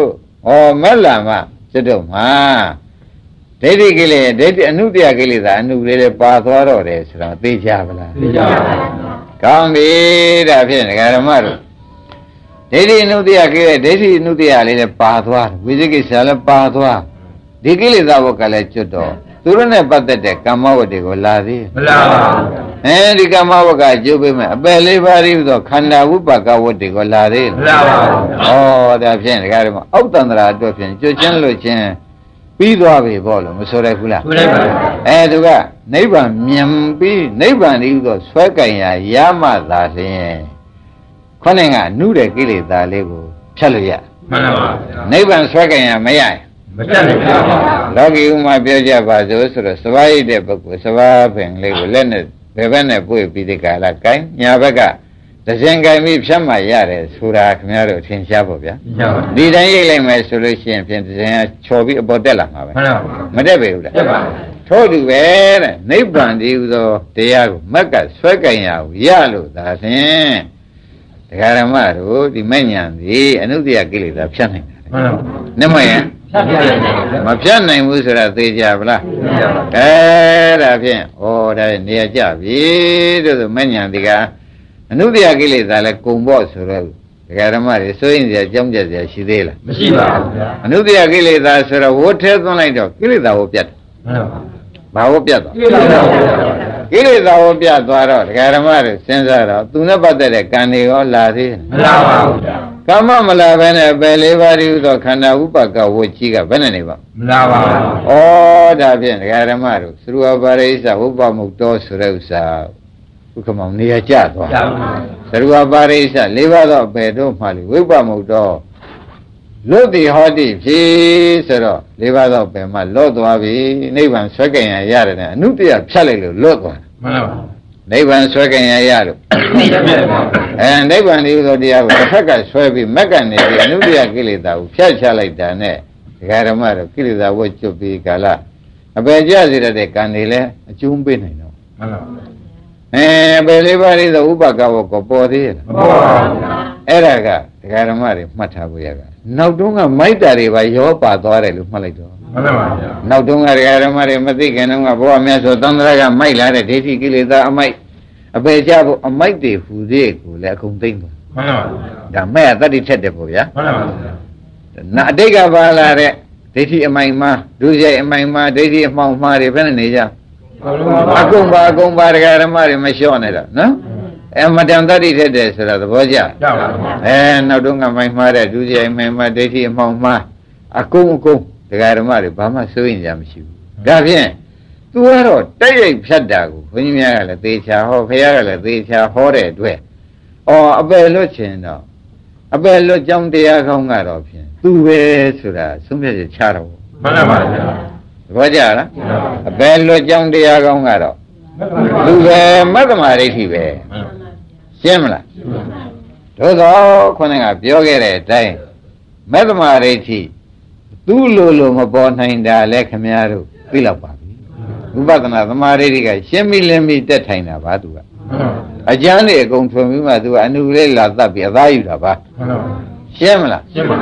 မက်လာမကျွတ်တော့မှာဒိဋ္ဌိကိလေဒိဋ္ဌိအနုတ္တယကိလေသာအနုလေးလည်းပါသွားတော့တယ်ဆိုတော့သိကြပါလားသိကြပါဘူးကောင်းပြီဒါဖြင့်ဒကာဓမ္မတို့ဒိဋ္ဌိအနုတ္တယကိလေဒိဋ္ဌိအနုတ္တယလေးလည်းပါသွားဝိသိကိစ္စလည်းပါသွားဒီကိလေသာဘုတ်ကလည်းကျွတ်တော့သူတို့နဲ့ပတ်သက်တဲ့ကမ္မဝတ္တွေကိုလာသေးမလာပါဘူးဒီကမ္မဝတ္ကကျုပ်ပေးမယ်အပယ်လေးပါးပြီးတော့ခန္ဓာဝိပါကဝတ္တွေကိုလာသေးမလာပါဘူးဒါဖြင့်ဒကာဓမ္မအောက်တန္တရာအတွက်ဖြင့်ကျွတ်ချင်းလို့ချင်းပြီးသွားပြီပေါ့လို့မဆိုရဘူးလားဆိုရပါဘူးသူကနိဗ္ဗာန်မြင်ပြီးနိဗ္ဗာန်ဤသို့ဆွဲကင်ရရမှသာလျှင်ခေါင်းကနုတဲ့ကိလေသာလေးကိုဖြတ်လို့ရမှန်ပါပါနိဗ္ဗာန်ဆွဲကင်ရမရရင်မဖြတ်နိုင်ပါဘူးလောကီဥမာပြောကြပါစို့ဆိုတော့စဘာရိတဲ့ပုဂ္ဂိုလ်စဘာပင်လေးကိုလက်နဲ့ဘယ်ဘက်နဲ့ပွေပြီးဒီကလာကိုင်းညာဘက်ကတစင်ကိုင်းပြီးဖြတ်မှရတယ်ဆိုတာခင်ဗျားတို့ထင်ရှားပေါ့ဗျာဒီတိုင်းရိတ်လိုက်မယ်ဆိုလို့ရှိရင်ဖြင့်တစင်ကချော်ပြီးအပေါ်တက်လာမှာပဲမတက်ပေဘူးလားတက်ပါဘူးထို့တူပဲတဲ့နိဗ္ဗာန်ဒီဟူသောတရားကိုမက်ကဆွဲကင်ရဘူးရလို့သာဖြင့်ဒကာရမတို့ဒီမဲ့ညာဒီအနုတ္တယကိလေသာဖြတ်နိုင်တယ်နမယံမဖြတ်နိုင်ဘူးဆိုတာသိကြပါလားဒါဖြင့်ဒါနေရာကြပြီတို့ဆိုမဲ့ညာဒီကအနုတ္တယကိလေသာလဲကုံပေါ့ဆိုတော့ဒကာဓမ္မတွေစိုးရင်စရာကြောင်းကြစရာရှိသေးလားမရှိပါဘူးဗျာအနုတ္တယကိလေသာဆိုတော့ဝတ်ထဲသွန်းလိုက်တော့ကိလေသာကိုပြတ်တယ်ဘာကိုပြတ်သွားကိလေသာကိုပြတ်သွားတော့ဒကာဓမ္မတွေစဉ်းစားတော့သူနဲ့ပတ်သက်တဲ့ကံတွေရောလာသေးမလာပါဘူးဗျာကမ္မမလာဘဲနဲ့ပယ်လေးပါးတည်းဟူသောခန္ဓာဥပါကဝတ်ကြီးကဘယ်နဲ့နေပါမလာပါဘူးဒါဖြင့်ဒကာဓမ္မတို့သရဝပါရိစ္ဆဝုပ္ပမုတ်တောဆိုတဲ့ဥစ္စာဥက္ကမောင်နေရာကျသွားသရဝပါရိစ္ဆ၄ပါးသောအပေတို့မှလေဝိပ္ပမုတ်တောလွတ်တိဟောတိဖြစ်ဆိုတော့၄ပါးသောအပေမှလွတ်သွားပြီနိဗ္ဗာန်ဆွဲကင်ရရတယ်နဲ့အနုတ္တယဖြတ်လိုက်လို့လွတ်သွားမှန်ပါပါနိဗ္ဗာန်ဆွဲကင်ရရလို့နိဗ္ဗာန်ဒီလိုတရားကိုတစ်ဖက်ကဆွဲပြီးမက်ကနေပြီးအနုတ္တယကိလေသာကိုဖြတ်ချလိုက်တာနဲ့ဒကာဓမ္မတို့ကိလေသာဝတ်ကျွတ်ပြီးကာလအပေကြစေတဲ့ကံတွေလည်းအကျုံးပေးနိုင်တော့မှန်ပါပါဘယ်လေးပါးလေးသောဥပကဝတ်ကိုပေါ်သေးရဲ့မပေါ်ပါဘူးအဲ့ဒါကဒကာဓမ္မတွေမှတ်ထားဖို့ရကနောက်တုန်းကမိုက်တာတွေပါရောပါသွားတယ်လို့မှတ်လိုက်တော့မှန်ပါပါနောက်တုန်းကဒကာဓမ္မတွေမသိခင်တုန်းကဘုရားမြတ်စွာသံဃာကမိုက်လာတဲ့ဒိဋ္ဌိကိလေသာအမိုက်အပေကြဖို့အမိုက်တွေဟူသေးကိုလည်းအကုန်သိမ့်ပါမှန်ပါပါဒါမဲ့တတ္တိထက်တယ်ပေါ့ဗျာမှန်ပါပါနာအတိတ်ကပါလာတဲ့ဒိဋ္ဌိအမိုင်မှာဒုစရိုက်အမိုင်မှာဒိဋ္ဌိအမှောင်မှားတွေဘယ်နဲ့နေကြအကုန်ပါဒကာဓမ္မတွေမလျှော့နဲ့တော့နော်မတန်တတ္တိထက်တယ်ဆိုတာသဘောကျနောက်တုန်းကမိုင်မှားတဲ့ဒုစရိုက်မိုင်မှာဒိဋ္ဌိအမှောင်မှားအကုန်ဒကာဓမ္မတွေဘာမှစိုးရင်ကြမရှိဘူးဒါဖြင့်သူကတော့တိုက်ရိုက်ဖြတ်တာကိုဘုန်းကြီးများကလည်းသေချာဟောဘုရားကလည်းသေချာဟောတဲ့အတွက်အပယ်လွတ်ခြင်းတော့အပယ်လွတ်ကြောင်းတရားကောင်းကတော့ဖြင့်သူပဲဆိုတာဆုံးဖြတ်ချက်ချတော့မှန်ပါပါဗျာသဘောကျလားအပယ်လွတ်ကြောင်းတရားကောင်းကတော့သူပဲမတ္တမဒိဋ္ဌိပဲရှင်းမလားသို့သောခုနကပြောခဲ့တဲ့အတိုင်းမတ္တမဒိဋ္ဌိသူ့လိုမပေါ်နိုင်တာလဲခမည်းတော်သိလောက်ပါဥပဒနာသမာဓိတွေကရှင်းပြီးလင်းပြီးတက်ထိုင်တာပါသူကအကျမ်းတွေအကုန်ထွင်ပြီးမှသူကအနုလေးလာသတ်ပြီးအသားယူတာပါရှင်းမလားရှင်းပါ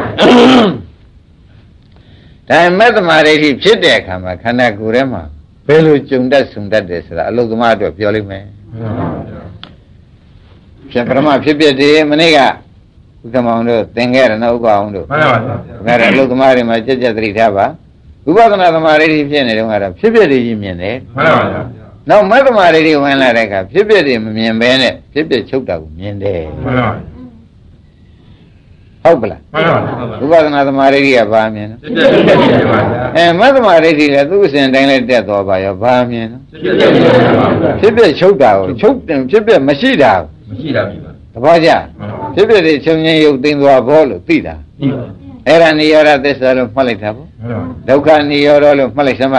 ဒါမဲ့သမာဓိဖြစ်တဲ့အခါမှာခန္ဓာကိုယ်ထဲမှာဘယ်လိုကြုံတတ်ဆုံတတ်တယ်ဆိုတာအလုသမားအတွက်ပြောလိမ့်မယ်ဖြစ်ပရမဖြစ်ပြတယ်မနေ့ကဥက္ကမောင်တို့သင်ခဲ့ရနော်ဥပ္ပအောင်တို့မှန်ပါပါဒါအလုသမားတွေမှာကြက်ကြက်သတိထားပါဝိပဿနာသမာဓိဖြစ်နေတော့ကတော့ဖြစ်ဖြစ်တွေကြီးမြင်တယ်မှန်ပါဗျာနောက်မသမာဓိဝင်လာတဲ့အခါဖြစ်ဖြစ်တွေမမြင်ဘဲနဲ့ဖြစ်ဖြစ်ချုပ်တာကိုမြင်တယ်မှန်ပါဟုတ်ပလားမှန်ပါဝိပဿနာသမာဓိကဘာမြင်လဲမသမာဓိလည်းသူ့အစဉ်တိုင်းလည်းတက်သွားပါရောဘာမြင်လဲဖြစ်ဖြစ်ချုပ်တာကိုချုပ်ဖြစ်ဖြစ်မရှိတာမရှိတာပြီပါတပည့်ကြဖြစ်ဖြစ်တွေချုပ်ငင်းရုပ်သိမ်းသွားဘောလို့သိတာသိပါအဲ့ဒါနိရောဓသစ္စာလို့မှတ်လိုက်တာပေါ့ဒုက္ခနိရောဓလို့မှတ်လိုက်စမ်းပါ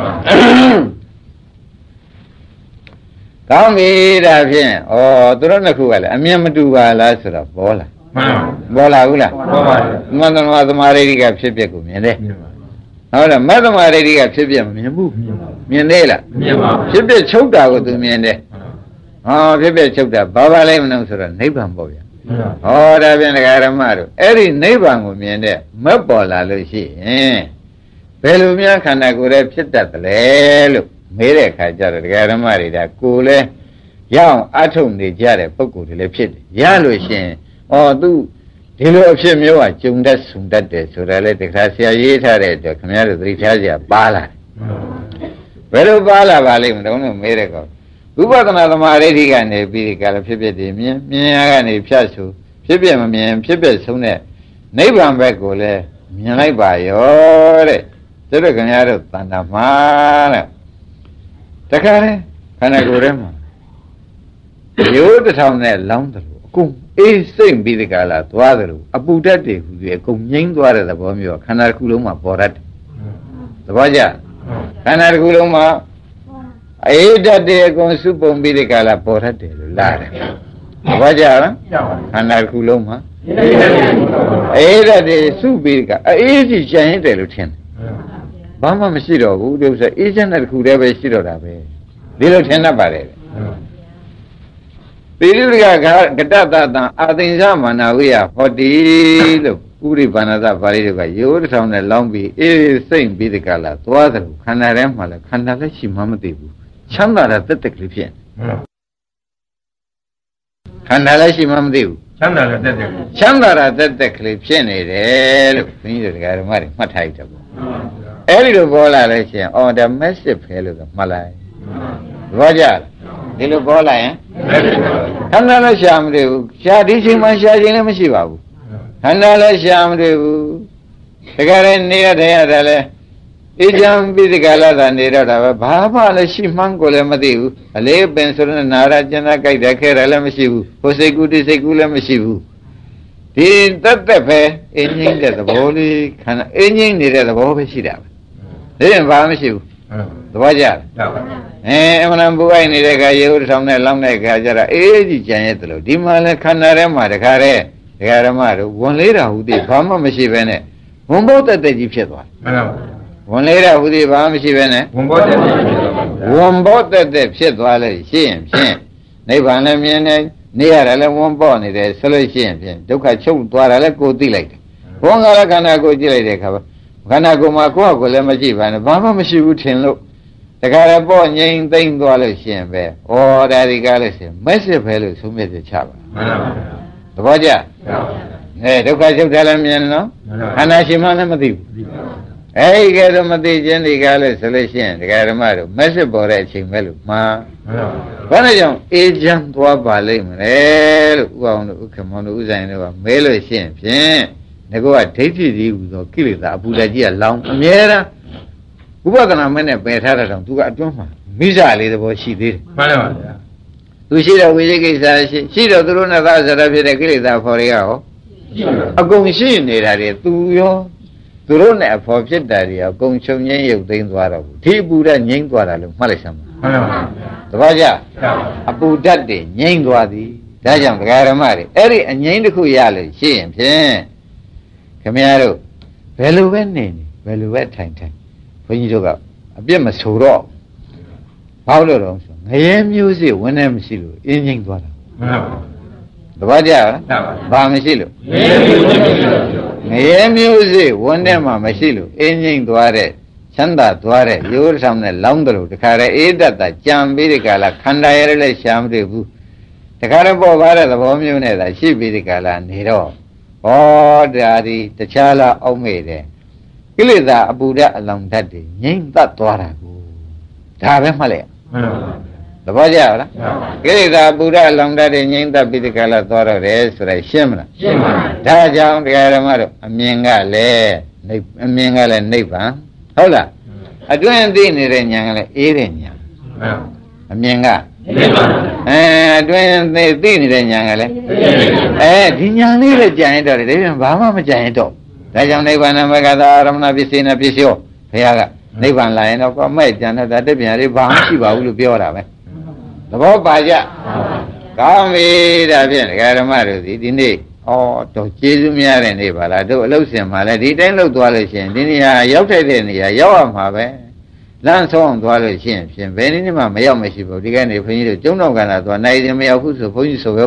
ကောင်းပြီဒါဖြင့်သူတို့နှစ်ခုကလည်းအမြင်မတူပါလားဆိုတော့ပေါ်လာပေါ်လာဘူးလားပေါ်ပါတယ်မန္တမသမာဓိကဖြစ်ဖြစ်ကိုမြင်တယ်ဟုတ်လားမသမာဓိကဖြစ်ဖြစ်မမြင်ဘူးမြင်သေးလားမြင်ပါဖြစ်ဖြစ်ချုပ်တာကိုသူမြင်တယ်ဖြစ်ဖြစ်ချုပ်တာဘာပါလဲမလို့ဆိုတော့နိဗ္ဗာန်ပေါ့ဗျာဟောဒါဖြင့်ဒကာရမတို့အဲ့ဒီနိဗ္ဗာန်ကိုမြင်တဲ့မက်ပေါ်လာလို့ရှိရင်ဘယ်လိုများခန္ဓာကိုယ်ရဲ့ဖြစ်တတ်တယ်လဲလို့မေးတဲ့အခါကျတော့ဒကာရမတွေဒါကိုယ်လဲရအောင်အထုတ်နေကြတဲ့ပုံကိုယ်တွေလည်းဖြစ်တယ်ရလို့ရှိရင်သူဒီလိုအဖြစ်မျိုးကကြုံတတ်ဆုံတတ်တယ်ဆိုတော့လေတခါဆရာရေးထားတဲ့အတွက်ခင်ဗျားတို့သတိထားကြပါလာတယ်ဘယ်လိုပါလာပါလိမ့်မလို့မေးတဲ့ကောဝိပဿနာသမာဓိဋ္ဌိကနေပြီးဒီကလည်းဖြစ်ဖြစ်ဒီမြင်ရကနေဖြတ်ဆိုဖြစ်ဖြစ်မမြင်ဖြစ်ဖြစ်ဆုံးတဲ့နိဗ္ဗာန်ဘက်ကိုလည်းမြင်လိုက်ပါရောတဲ့ဒါတော့ခင်ဗျားတို့တဏ္ဍာမှာတဲ့တခါလေခန္ဓာကိုယ်ထဲမှာရိုးတစ်ထောင်နဲ့လောင်းတယ်လို့အကုန်အေးစိမ့်ပြီးဒီကလာသွားတယ်လို့အပူဓာတ်တွေဟူပြီးအကုန်ငြိမ်းသွားတဲ့သဘောမျိုးခန္ဓာတစ်ခုလုံးမှာပေါ်တတ်တယ်သဘောကျခန္ဓာတစ်ခုလုံးမှာအေးဓာတ်တွေအကုန်စုပုံပြီးဒီကလာပေါ်တတ်တယ်လို့လာတယ်သဘောကျလားခန္ဓာတစ်ခုလုံးမှာအေးဓာတ်တွေစုပြီးဒီကအေးကြီးကျန်ရင်တယ်လို့ထင်တယ်ဘာမှမရှိတော့ဘူးဒီဥစ္စာအေးချမ်းတဲ့တစ်ခုတည်းပဲရှိတော့တာပဲဒီလိုထင်တတ်ပါတယ်ပိရိကကတတတံအာသင်္ဇမာနဝိယဟောတိလို့ဥရိပါဏသပါဠိတို့ကရိုးတစ်ထောင်နဲ့လောင်းပြီးအေးစိမ့်ပြီးဒီကလာသွားတယ်ခန္ဓာထဲမှာလည်းခန္ဓာလည်းရှိမှမသိဘူးချမ်းသာတဲ့တက်တက်ကလေးဖြစ်ခန္ဓာလည်းရှိမှမသိဘူးချမ်းသာတဲ့တက်တက်ကလေးဖြစ်နေတယ်လို့ဘုန်းကြီးတို့ဓမ္မတွေမှတ်ထားကြပါအဲ့ဒီလိုပေါ်လာလို့ရှိရင်ဒါ message ပဲလို့မှတ်လိုက်သဘောကျဒီလိုပေါ်လာရင်ခန္ဓာလည်းရှာမတွေ့ဘူးရှာဒီချိန်မှရှာခြင်းလည်းမရှိပါဘူးခန္ဓာလည်းရှာမတွေ့ဘူးတကယ်လည်းနေရတယ်လည်းအေးချမ်းပြီးဒီကလာတာနေတော့တာပဲဘာမှလည်းရှိမှန်းကိုလည်းမသိဘူးအလေးပင်ဆိုတဲ့နာရကျန်တာကြိုက်တယ်ခဲတယ်လည်းမရှိဘူးဟိုစိတ်ကူးဒီစိတ်ကူးလည်းမရှိဘူးဒီတက်ပဲအင်းငိမ့်တဲ့သဘောလေးခန္ဓာအင်းငိမ့်နေတဲ့သဘောပဲရှိတာပဲဒါရင်ဘာမှမရှိဘူးသဘောကျလားအမှန်ပူအိုက်နေတဲ့ခါရေဦးထောင်နဲ့လောင်းတဲ့ခါကျတော့အေးကြီးကြံရဲ့တလို့ဒီမှာလဲခန္ဓာထဲမှာတခါတည်းဒကာရမတို့ဝင်လေးတာဟူသည်ဘာမှမရှိပဲနဲ့ဝန်ဘောတက်တက်ကြီးဖြစ်သွားတယ်ဝင်လေးတာဟူသည်ဘာမှမရှိပဲနဲ့ဝန်ဘောတက်တက်ဖြစ်သွားလို့ရှိရင်ဖြင့်နိဗ္ဗာန်လည်းမြင်နေနေရတယ်လည်းဝန်ဘောနေတယ်ဆိုလို့ရှိရင်ဖြင့်ဒုက္ခချုပ်သွားတာလည်းကိုယ်သိလိုက်တယ်ဘုံကလည်းခန္ဓာကိုယ်ကြည့်လိုက်တဲ့ခါခန္ဓာကိုယ်မှာကိုယ့်ဟာကိုယ်လည်းမကြည့်ပါနဲ့ဘာမှမရှိဘူးထင်လို့တခါတော့ပေါ့ငြိမ်သိမ့်သွားလို့ရှိရင်ပဲဒါဒီကားလို့ရှိရင်မက်စစ်ပဲလို့သုံးမြတ်ချပါသဘောကျဒုက္ခချုပ်တယ်လည်းမြင်နော်ခန္ဓာရှိမှလည်းမသိဘူးအဲဒီကဲတော့မသိခြင်းဒီကားလို့ဆိုလို့ရှိရင်ဒကာဓမ္မတို့မက်စစ်ပေါ်တဲ့အချိန်ပဲလို့မှားဘာလို့ကြောင့်အေးချမ်းသွားပါလိမ့်မလဲလို့ဥအောင်တို့ဥက္ကမောင်တို့ဥဆိုင်တို့ကမဲလို့ရှိရင်ဖြင့်ငါကဒိဋ္ဌိကြီးဟူသောကိလေသာအပူဓာတ်ကြီးကလောင်အမြဲတမ်းဥပဒနာမနဲ့ပယ်ထားတဲ့တောင်သူကအတွန်းမှာမိစ္ဆာလေးသဘောရှိသေးတယ်မှန်ပါဗျာသူရှိတော့ဝိသေကိစ္စရှိတော့သူတို့နဲ့သာဇရဖြစ်တဲ့ကိလေသာဖော်တွေကဟောအကုန်ရှိနေတာတွေသူရောသူတို့နဲ့အဖော်ဖြစ်တာတွေအကုန်ချုပ်ငင်းရုပ်သိမ်းသွားတော့ဘူးဒီအပူဓာတ်ငြိမ်းသွားတာလို့မှတ်လိုက်စမ်းပါမှန်ပါဗျာတပည့်ကြအပူဓာတ်တွေငြိမ်းသွားသည်ဒါကြောင့်ဒကာရမတွေအဲ့ဒီအငြိမ်းတစ်ခုရလို့ရှိရင်ဖြင့်ခင်ဗျားတို့ဘယ်လိုပဲနေဘယ်လိုပဲထိုင်ဘုန်းကြီးတို့ကအပြစ်မဆိုတော့ဘာလို့တော့ဆိုငရဲမျိုးစိဝင်နေမရှိလို့အင်းငိမ့်သွားတာမှန်ပါဘူးတပည့်ကြလားဘာမရှိလို့ငရဲမျိုးစိဝင်နေမှမရှိလို့အင်းငိမ့်သွားတဲ့ချမ်းသာသွားတဲ့ရိုးဆောင်နဲ့လောင်းတယ်လို့တခါတည်းအေးတတ်တာကြံပြီးဒီကလာခန္ဓာရလည်းရှာမတွေ့ဘူးတခါတည်းပေါ်ပါတဲ့သဘောမျိုးနဲ့သာရှိပြီးဒီကလာနေတော့ဒါဒီတခြားလားအောက်မေ့တယ်ကိလေသာအပူဓာတ်အလောင်ဓာတ်တွေငြိမ့်သက်သွားတာကိုဒါပဲမှတ်လိုက်သဘောကျလားကိလေသာအပူဓာတ်အလောင်ဓာတ်တွေငြိမ့်သက်ပြီးဒီကလာသွားတော့တယ်ဆိုတော့ရှင်းမလားရှင်းပါပြီဒါကြောင့်တရားဓမ္မတို့အမြင်ကလည်းနိဗ္ဗာန်ဟုတ်လားအတွင်းသိနေတဲ့ဉာဏ်ကလည်းအေးတဲ့ဉာဏ်အမြင်ကအတွင်းသိနေတဲ့ဉာဏ်ကလည်းဒီဉာဏ်လေးလည်းကြံရတော့တယ်ဒါပြန်ဘာမှမကြံရတော့ဒါကြောင့်နိဗ္ဗာန်မကသာအာရမဏပစ္စေနပစ္စယောဘုရားကနိဗ္ဗာန်လာရင်တော့မဲ့ကြံတာတက်ပြန်လေးဘာမှရှိပါဘူးလို့ပြောတာပဲသဘောပါကြကောင်းပြီဒါဖြင့်ဒကာဓမ္မတို့ဒီနေ့တော့ကျေးဇူးများတဲ့နေ့ပါလားတို့အလုပ်ဆင်မှာလဲဒီတိုင်းလုပ်သွားလို့ရှိရင်ဒီနေရာရောက်ထိုက်တဲ့နေရာရောက်ရမှာပဲလမ်းဆုံးသွားလို့ရှိရင်ဖြင့်ဘယ်နည်းမှမရောက်မရှိဘူးဒီကနေ့ဘုန်းကြီးတို့ကျုံတော်ကလာသွားနိုင်တယ်မရောက်ဘူးဆိုဘုန်းကြီးဆိုပဲပေါ့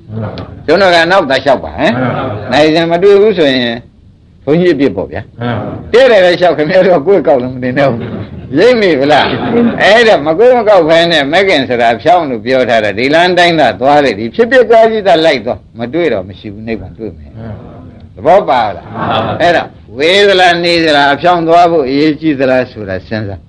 ကျွန်တော်ကနောက်သားလျှောက်ပါဟမ်နိုင်စံမတွေ့ဘူးဆိုရင်ဘုန်းကြီးပြစ်ပေါ့ဗျာတဲ့တယ်လျှောက်ခင်ဗျားတို့ကိုယ်ကောက်လို့မတင်တော့ရိပ်မိဗလားအဲ့ဒါမကိုယ်မကောက်ဖဲနဲ့မက်ကင်ဆိုတာဖြောင်းလို့ပြောထားတာဒီလမ်းတိုင်းသာသွားတယ်ဒီဖြစ်ဖြစ်ကားကြီးသာလိုက်သွားမတွေ့တော့မရှိဘူးနိဗ္ဗာန်တွေ့မယ်သဘောပါလားအဲ့ဒါဝေသလားနေသလားအဖြောင်းသွားဖို့အရေးကြီးသလားဆိုတာစဉ်းစား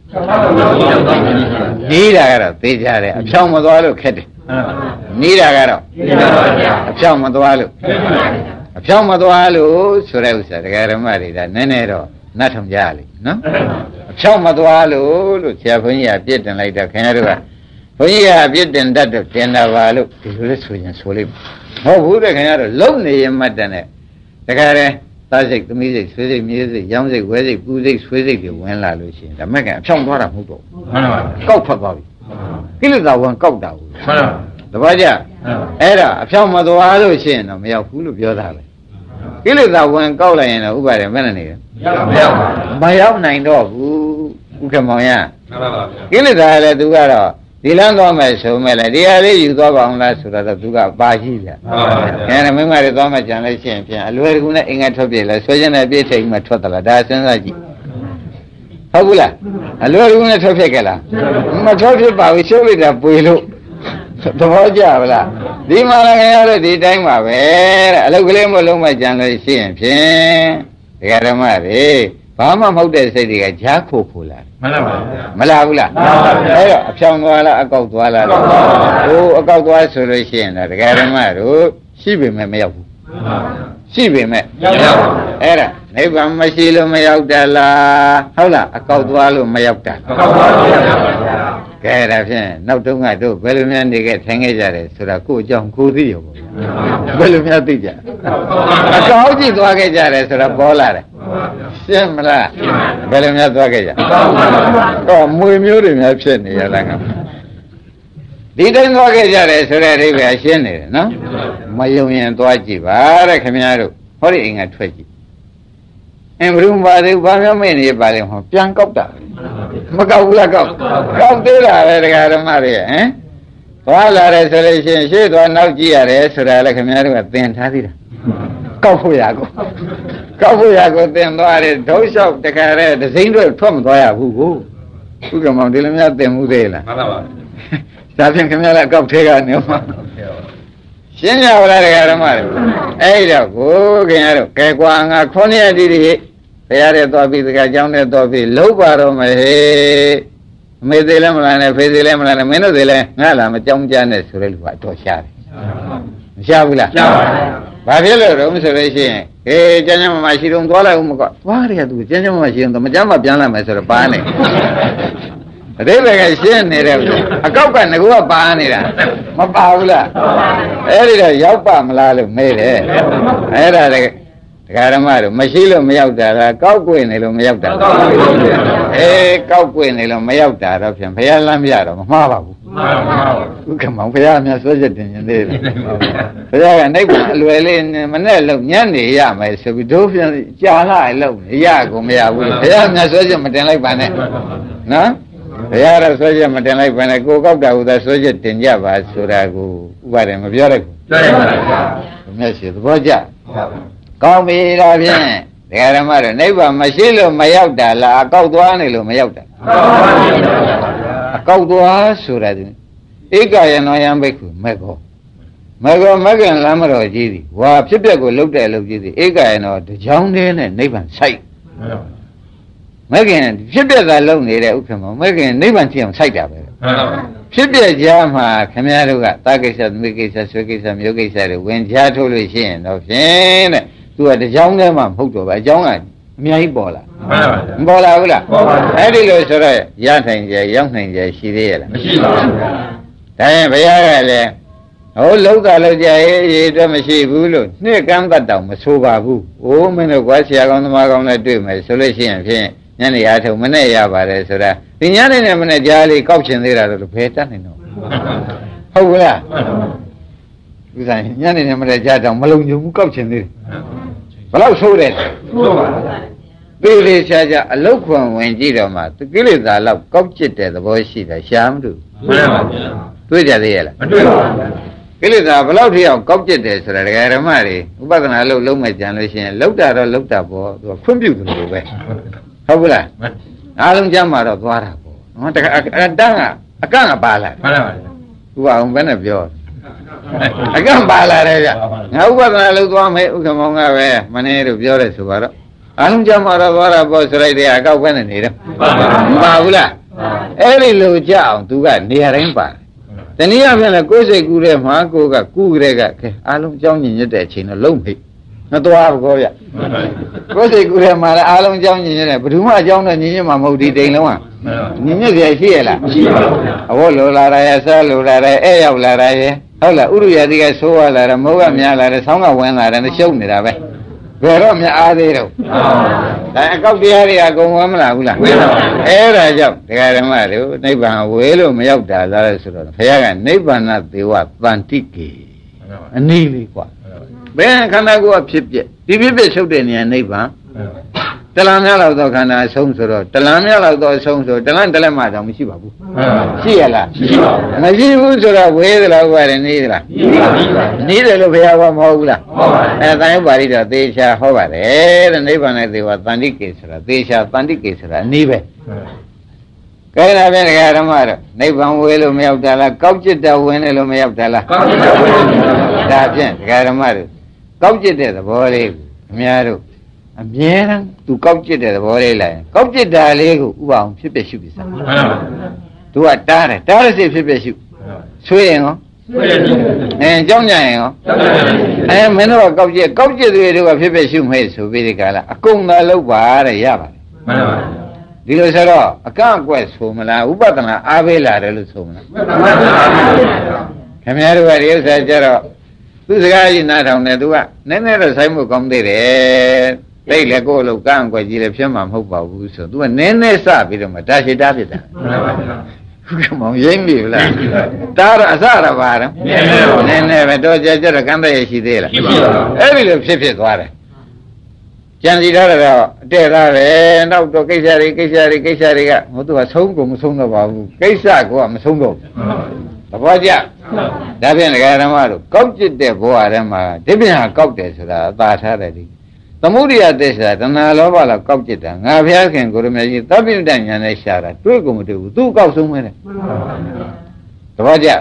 နေတာကတော့သိကြတယ်အဖြောင်းမသွားလို့ခက်တယ်နေတာကတော့အဖြောင်းမသွားလို့အဖြောင်းမသွားလို့ဆိုတဲ့ဥစ္စာတရားဓမ္မတွေဒါနည်းနည်းတော့နတ်ထုံကြလိမ့်နော်အဖြောင်းမသွားလို့ဆရာဘုန်းကြီးကပြစ်တင်လိုက်တော့ခင်ဗျားတို့ကဘုန်းကြီးကပြစ်တင်တတ်တော့တင်တာပါလို့ဒီလိုလဲဆိုရင်ဆိုလိမ့်မဟုတ်ဘူးတဲ့ခင်ဗျားတို့လုံနေရင်မှတ်တယ်နဲ့တခါတည်းသားစိတ်သမီးစိတ်ဆွေးစိတ်မြေးစိတ်ရောင်းစိတ်ဝဲစိတ်ပူစိတ်ဆွေးစိတ်တွေဝင်လာလို့ရှိရင်ဒါမဲ့ကအဖြောင်းသွားတာမဟုတ်တော့ဘူးမှန်ပါပါကောက်ဖတ်သွားပြီကိလေသာဝင်ကောက်တာဘူးမှန်ပါတပည့်ကြအဲ့ဒါအဖြောင်းမသွားလို့ရှိရင်တော့မရောက်ဘူးလို့ပြောတာပဲကိလေသာဝင်ကောက်လိုက်ရင်တော့ဥပါဒေမဲ့နေတယ်မရောက်နိုင်တော့ဘူးဥက္ကမောင်ရမှန်ပါပါကိလေသာလည်းသူကတော့ဒီလမ်းသွားမယ်ဆိုမဲ့လေဒီဟာလေးယူသွားပါအောင်လားဆိုတော့သူကပါရှိတယ်။ဟုတ်ပါဘူး။အဲဒါမိမတွေသွားမှကြံလို့ရှိရင်ဖြင့်အလွယ်တကူနဲ့အင်္ဂါထွက်ပြေးလဲဆွဲခြင်းနဲ့ပြည့်ထိန်မှထွက်သလားဒါစဉ်းစားကြည့်။ဟုတ်ဘူးလား။အလွယ်တကူနဲ့ထွက်ဖြစ်ကြလား။မထွက်ဖြစ်ပါဘူးရှုပ်လိုက်တာပွေလို့သဘောကျပါလား။ဒီမှာလည်းခင်ဗျားတို့ဒီတိုင်းပါပဲတဲ့အလုပ်ကလေးမလုံးမှကြံလို့ရှိရင်ဖြင့်ဒကာဓမ္မတွေဘာမှမဟုတ်တဲ့စိတ်တွေကဈာခိုလာမလားပါမလားဘူးလားအဲ့တော့အဖြောင်းသွားလားအကောက်သွားလားဟိုအကောက်သွားဆိုလို့ရှိရင်တော့ဒကာဓမ္မတို့ရှိပေမဲ့မရောက်ဘူးရှိပေမဲ့ရောက်ပါဘူးအဲ့ဒါနိဗ္ဗာန်မရှိလို့မရောက်တာလားဟုတ်လားအကောက်သွားလို့မရောက်တာအကောက်သွားလို့ရောက်ပါဗျာကဲဒါဖြင့်နောက်တုန်းကတို့ဘယ်လိုများနေခဲ့ထိုင်ခဲ့ကြတယ်ဆိုတာကိုယ့်အကြောင်းကိုသိရောဘယ်လိုများသိကြအကောက်ကြည့်သွားခဲ့ကြတယ်ဆိုတာပေါ်လာတယ်ရှင်းမလားဘယ်လိုများသွားခဲ့ကြတော့မွေမျိုးတွေများဖြစ်နေရလားကဒီတိုင်းသွားခဲ့ကြတယ်ဆိုတဲ့အဓိပ္ပာယ်ရှင်းနေတယ်နော်မယုံရင်သွားကြည့်ပါတဲ့ခင်ဗျားတို့ဟောဒီအိမ်ကထွက်ကြည့်ဘယ်လိုပါသေးဘာမှမနေပါလေဟောပြန်ကောက်တာမကောက်ဘူးလားကောက်သေးတာပဲတရားဓမ္မတွေဟမ်သွားလာတယ်ဆိုလို့ရှိရင်ရှေ့သွားနောက်ကြည့်ရတယ်ဆိုတာလည်းခင်ဗျားတို့ကသင်ထားသေးတာကောက်ဖို့ရကိုသင်သွားတယ်ဒုလျှောက်တခါတည်းဒစိမ့်တွေထွက်မသွားရဘူးကိုဥက္ကမောင်ဒီလိုများသင်မှုသေးလားမှန်ပါပါဒါဖြင့်ခင်ဗျားလည်းအကောက်သေးကနေမှာရှင်းကြပါလားတရားဓမ္မတွေအဲ့တော့ကိုခင်ဗျားတို့ကဲကွာငါ9ရက်တိတိဘုရားရဲ့သွားပြီးတခါကြောင်းနဲ့သွားပြီးလုံးပါတော့မယ်ဟေးအမေသေးလည်းမလားနဲ့ဖေသေးလည်းမလားနဲ့မင်းတို့သေးလည်းငါလာမကြောင်းကြနဲ့ဆိုတဲ့လူကအတော်ရှားတယ်မရှားဘူးလားရှားပါဘူးဘာဖြစ်လို့တော့ဆိုလို့ရှိရင်ကျမ်းကျမ်းမှာရှိတော့သွားလိုက်ဦးမကွာသွားရသူကျမ်းကျမ်းမှာရှိရင်တော့မကျမ်းမှာပြန်လာမယ်ဆိုတော့ပါနေအတိပ္ပယ်ကရှင်းနေတယ်အကောက်ကငကူကပါနေတာမပါဘူးလားအဲ့ဒီတော့ရောက်ပါမလားလို့မေးတယ်အဲ့ဒါလည်းဒကာဓမ္မတို့မရှိလို့မရောက်တာလားကောက်ကွေ့နေလို့မရောက်တာကောက်ကွေ့နေလို့မရောက်တာတော့ဖြင့်ဘုရားလမ်းပြတော့မမှားပါဘူးဥက္ကမောင်ဘုရားအများဆွဲချက်တင်နေတယ်ဘုရားကနိဗ္ဗာန်အလွယ်လေးမနဲ့လို့ညနေရမယ်ဆိုပြီးတို့ပြန်ကြာလာလို့ရကုန်မရဘူးဘုရားအများဆွဲချက်မတင်လိုက်ပါနဲ့နော်ဘုရားတော့ဆွဲချက်မတင်လိုက်ပါနဲ့ကိုကောက်တာဟူသာဆွဲချက်တင်ကြပါဆိုတာကိုဥပါဒေမပြောရဘူးပြောရပါဘူးမြတ်ရှိသဘောကျကောင်းပြီဒါဖြင့်ဒကာဓမ္မတို့နိဗ္ဗာန်မရှိလို့မရောက်တာလားအကောက်သွားနေလို့မရောက်တာအကောက်သွားဆိုတာဒီဧကယနောယံဘိက္ခုမေဃောမကင်လမ်းမတော်ကြီးသည်ဝါဖြစ်ပျက်ကိုလှုပ်တဲ့အလုပ်ကြီးသည်ဧကယနောတကြောင်းတည်းနဲ့နိဗ္ဗာန်ဆိုင်မကင်ဖြစ်ပျက်သာလှုပ်နေတဲ့ဥက္ကမောမကင်နိဗ္ဗာန်ဖြစ်အောင်ဆိုင်တာပဲဖြစ်ပျက်ကြားမှာခင်ဗျားတို့ကတာကိစ္စသမီးကိစ္စဆွေကိစ္စမျိုးကိစ္စတွေဝင်ကြားထုတ်လို့ရှိရင်တော့ဖြင့်တဲ့သူကတကြောင်းတည်းမှမဟုတ်တော့ပါအကြောင်းကအများကြီးပေါ်လာမပေါ်လာဘူးလားအဲ့ဒီလိုဆိုတော့ရနိုင်ကြရောက်နိုင်ကြရှိသေးရဲ့လားမရှိပါဘူးဒါရင်ဘုရားကလည်းဟိုလောကလောက်ကြရေးအတွက်မရှိဘူးလို့နှစ်ကမ်းတတ်တောင်မဆိုပါဘူး။အိုးမင်းတို့ကွာဆရာကောင်းသမားကောင်းနဲ့တွေ့မယ်ဆိုလို့ရှိရင်ဖြင့်ညနေအားထုတ်မနဲ့ရပါတယ်ဆိုတာဒီညနေနဲ့မနဲ့ကြားလေးကောက်ချင်သေးတာတော့ဘယ်တတ်နိုင်တော့ဟုတ်ဘူးလားဥစားညနေနဲ့မနဲ့ကြားတော့မလုံခြုံဘူးကောက်ချင်သေးတယ်ဘယ်လောက်ဆိုးတယ်ဆိုးပါသေးသေးချာချာအလုတ်ခွန်ဝင်ကြည့်တော့မှကိလေသာလောက်ကောက်ကျစ်တဲ့သဘောရှိတယ်ရှားမလို့မှန်ပါဗျာတွေ့ကြသေးရဲ့လားမတွေ့ပါဘူးကိလေသာဘယ်လောက်ထိအောင်ကောက်ကျစ်တယ်ဆိုတာဒကာဓမ္မတွေဥပဒနာလုံးမဲ့ကြံလို့ရှိရင်လောက်တာတော့လောက်တာပေါ့သူကခွင့်ပြုတယ်လို့ပဲဟုတ်ဘူးလားအားလုံးကြမ်းမှာတော့သွားတာပေါ့နော်တခါတန်းကအကန့်ကပါလာမှန်ပါပါဥပအောင်ဘယ်နဲ့ပြောအကန့်ပါလာတယ်ဗျငါဥပဒနာလုံးသွားမယ်ဥက္ကမောင်ကပဲမနေလို့ပြောတယ်ဆိုတော့အားလုံးကြမ်းမှာတော့သွားတာပေါ့ဆိုလိုက်တယ်အကောက်ပဲနဲ့နေတယ်မပါဘူးလားအဲ့ဒီလိုကြအောင်သူကနေရာတိုင်းပါတယ်တနည်းအားဖြင့်လည်းကိုယ်စိတ်ကူးတဲ့မှာကိုကကူးကြတဲ့ကခဲအားလုံးကြောင်းညင်ညစ်တဲ့အချိန်တော့လုံးဖိမသွားဘူးကောဗျကိုယ်စိတ်ကူးတဲ့မှာလည်းအားလုံးကြောင်းညင်ညစ်တဲ့ဘယ်သူမှအကြောင်းတော့ညင်ညစ်မှာမဟုတ်ဒီတိမ်လုံးကညင်ညစ်ကြရှိရလားမရှိပါဘူးအဘောလိုလာရဲဆဲလိုလာရဲအဲ့ရောက်လာရဲဟုတ်လားဥရိယတိကဆိုးရလာတယ်မဟုတ်ကများလာတယ်ဆောင်းကဝင်လာတယ်ရှုပ်နေတာပဲဘယ်တော့မှအားသေးတော့ဒါအကောက်တရားတွေအကုန်ဝမ်းမလားဘူးလားအဲ့ဒါကြောင့်ဒကာဓမ္မတို့နိဗ္ဗာန်ဝေလို့မရောက်တာလားဆိုတော့ဘုရားကနိဗ္ဗာန်သေဝတန်တိကေအနည်းလေးกว่าဘယ်ခန္ဓာကိုယ်ဖြစ်ပြဒီဖြစ်ပြချုပ်တဲ့နေရာနိဗ္ဗာန်တလမ်းများလောက်သောခန္ဓာအဆုံးဆိုတော့တလမ်းများလောက်သောအဆုံးဆိုတလမ်းတလက်မှတော့မရှိပါဘူးရှိရလားမရှိဘူးဆိုတော့ဝေးသလားဥပါရင်နေသလားနေတယ်လို့ဘုရားကမဟုတ်ဘူးလားအဲတန်ရုပ်ပါဠိတော်သေချာဟောပါတယ်တဲ့နိဗ္ဗာန်နဲ့သေဝတန်တိကေဆိုတာသေချာတန်တိကေဆိုတာအနည်းပဲကဲဒါဖြင့်ဒကာဓမ္မတို့နိဗ္ဗာန်ဝေးလို့မရောက်တာလားကောက်จิตတာဝင်တယ်လို့မရောက်တာလားကောက်จิตတာဝင်ဒါဖြင့်ဒကာဓမ္မတို့ကောက်จิตတဲ့သဘောလေးကိုအများတို့အမြဲတမ်းသူကောက်จิตတဲ့သဘောလေးလိုက်ကောက်จิตတာလေးကိုဥပအောင်ဖြစ်ဖြစ်ရှုပြီးစားသူကတားတဲ့စိတ်ဖြစ်ဖြစ်ရှုဆွေးရင်ရောကြောင်းကြရင်ရောမင်းတို့ကကောက်จิตတွေတို့ကဖြစ်ဖြစ်ရှုမဲ့ဆိုပြီးဒီကလာအကုန်သာလောက်ပါတဲ့ရပါတယ်မှန်ပါပါဒီလိုဆိုတော့အကန့်အကွက်ဆိုမလားဥပဒနာအားပေးလာတယ်လို့ဆိုမလားခင်ဗျားတို့ကဒီဥစ္စာကြတော့သူစကားကြီးနားထောင်တယ်သူကနည်းနည်းတော့ဆိုင်မှုကောင်းသေးတယ်တိတ်လည်းကိုယ်လို့ကန့်အကွက်ကြီးလည်းဖြစ်မှာမဟုတ်ပါဘူးဆိုသူကနည်းနည်းစပြီးတော့မှဒါရှိတာဖြစ်တာဟုတ်ကဲ့မောင်ရိမ့်ပြီလားတားတော့အစရပါတယ်နည်းနည်းပဲတော့ကြကြတော့ကန့်တဲ့ရရှိသေးလားအဲ့ဒီလိုဖြစ်သွားတယ်ကြံစီထားတော့တဲ့သားပဲနောက်တော့ကိစ္စတွေကဟိုသူကဆုံးကုန်မဆုံးတော့ပါဘူးကိစ္စကမဆုံးတော့ဘူးသဘောကျဒါဖြင့်ဒကာဓမ္မတို့ကောက်จิตတဲ့ဘဝထဲမှာဒီပြန်ကောက်တယ်ဆိုတာအသာထားတယ်ဒီသမုဒိယသစ္စာတဏှာလောဘလောက်ကောက်จิตတာငါဘုရားခင်ကိုရမေကြီးသဗ္ဗညုတဉာဏ်နဲ့ရှာတာတွေ့ကုန်မတွေ့ဘူးသူကောက်ဆုံးပဲတဲ့သဘောကျ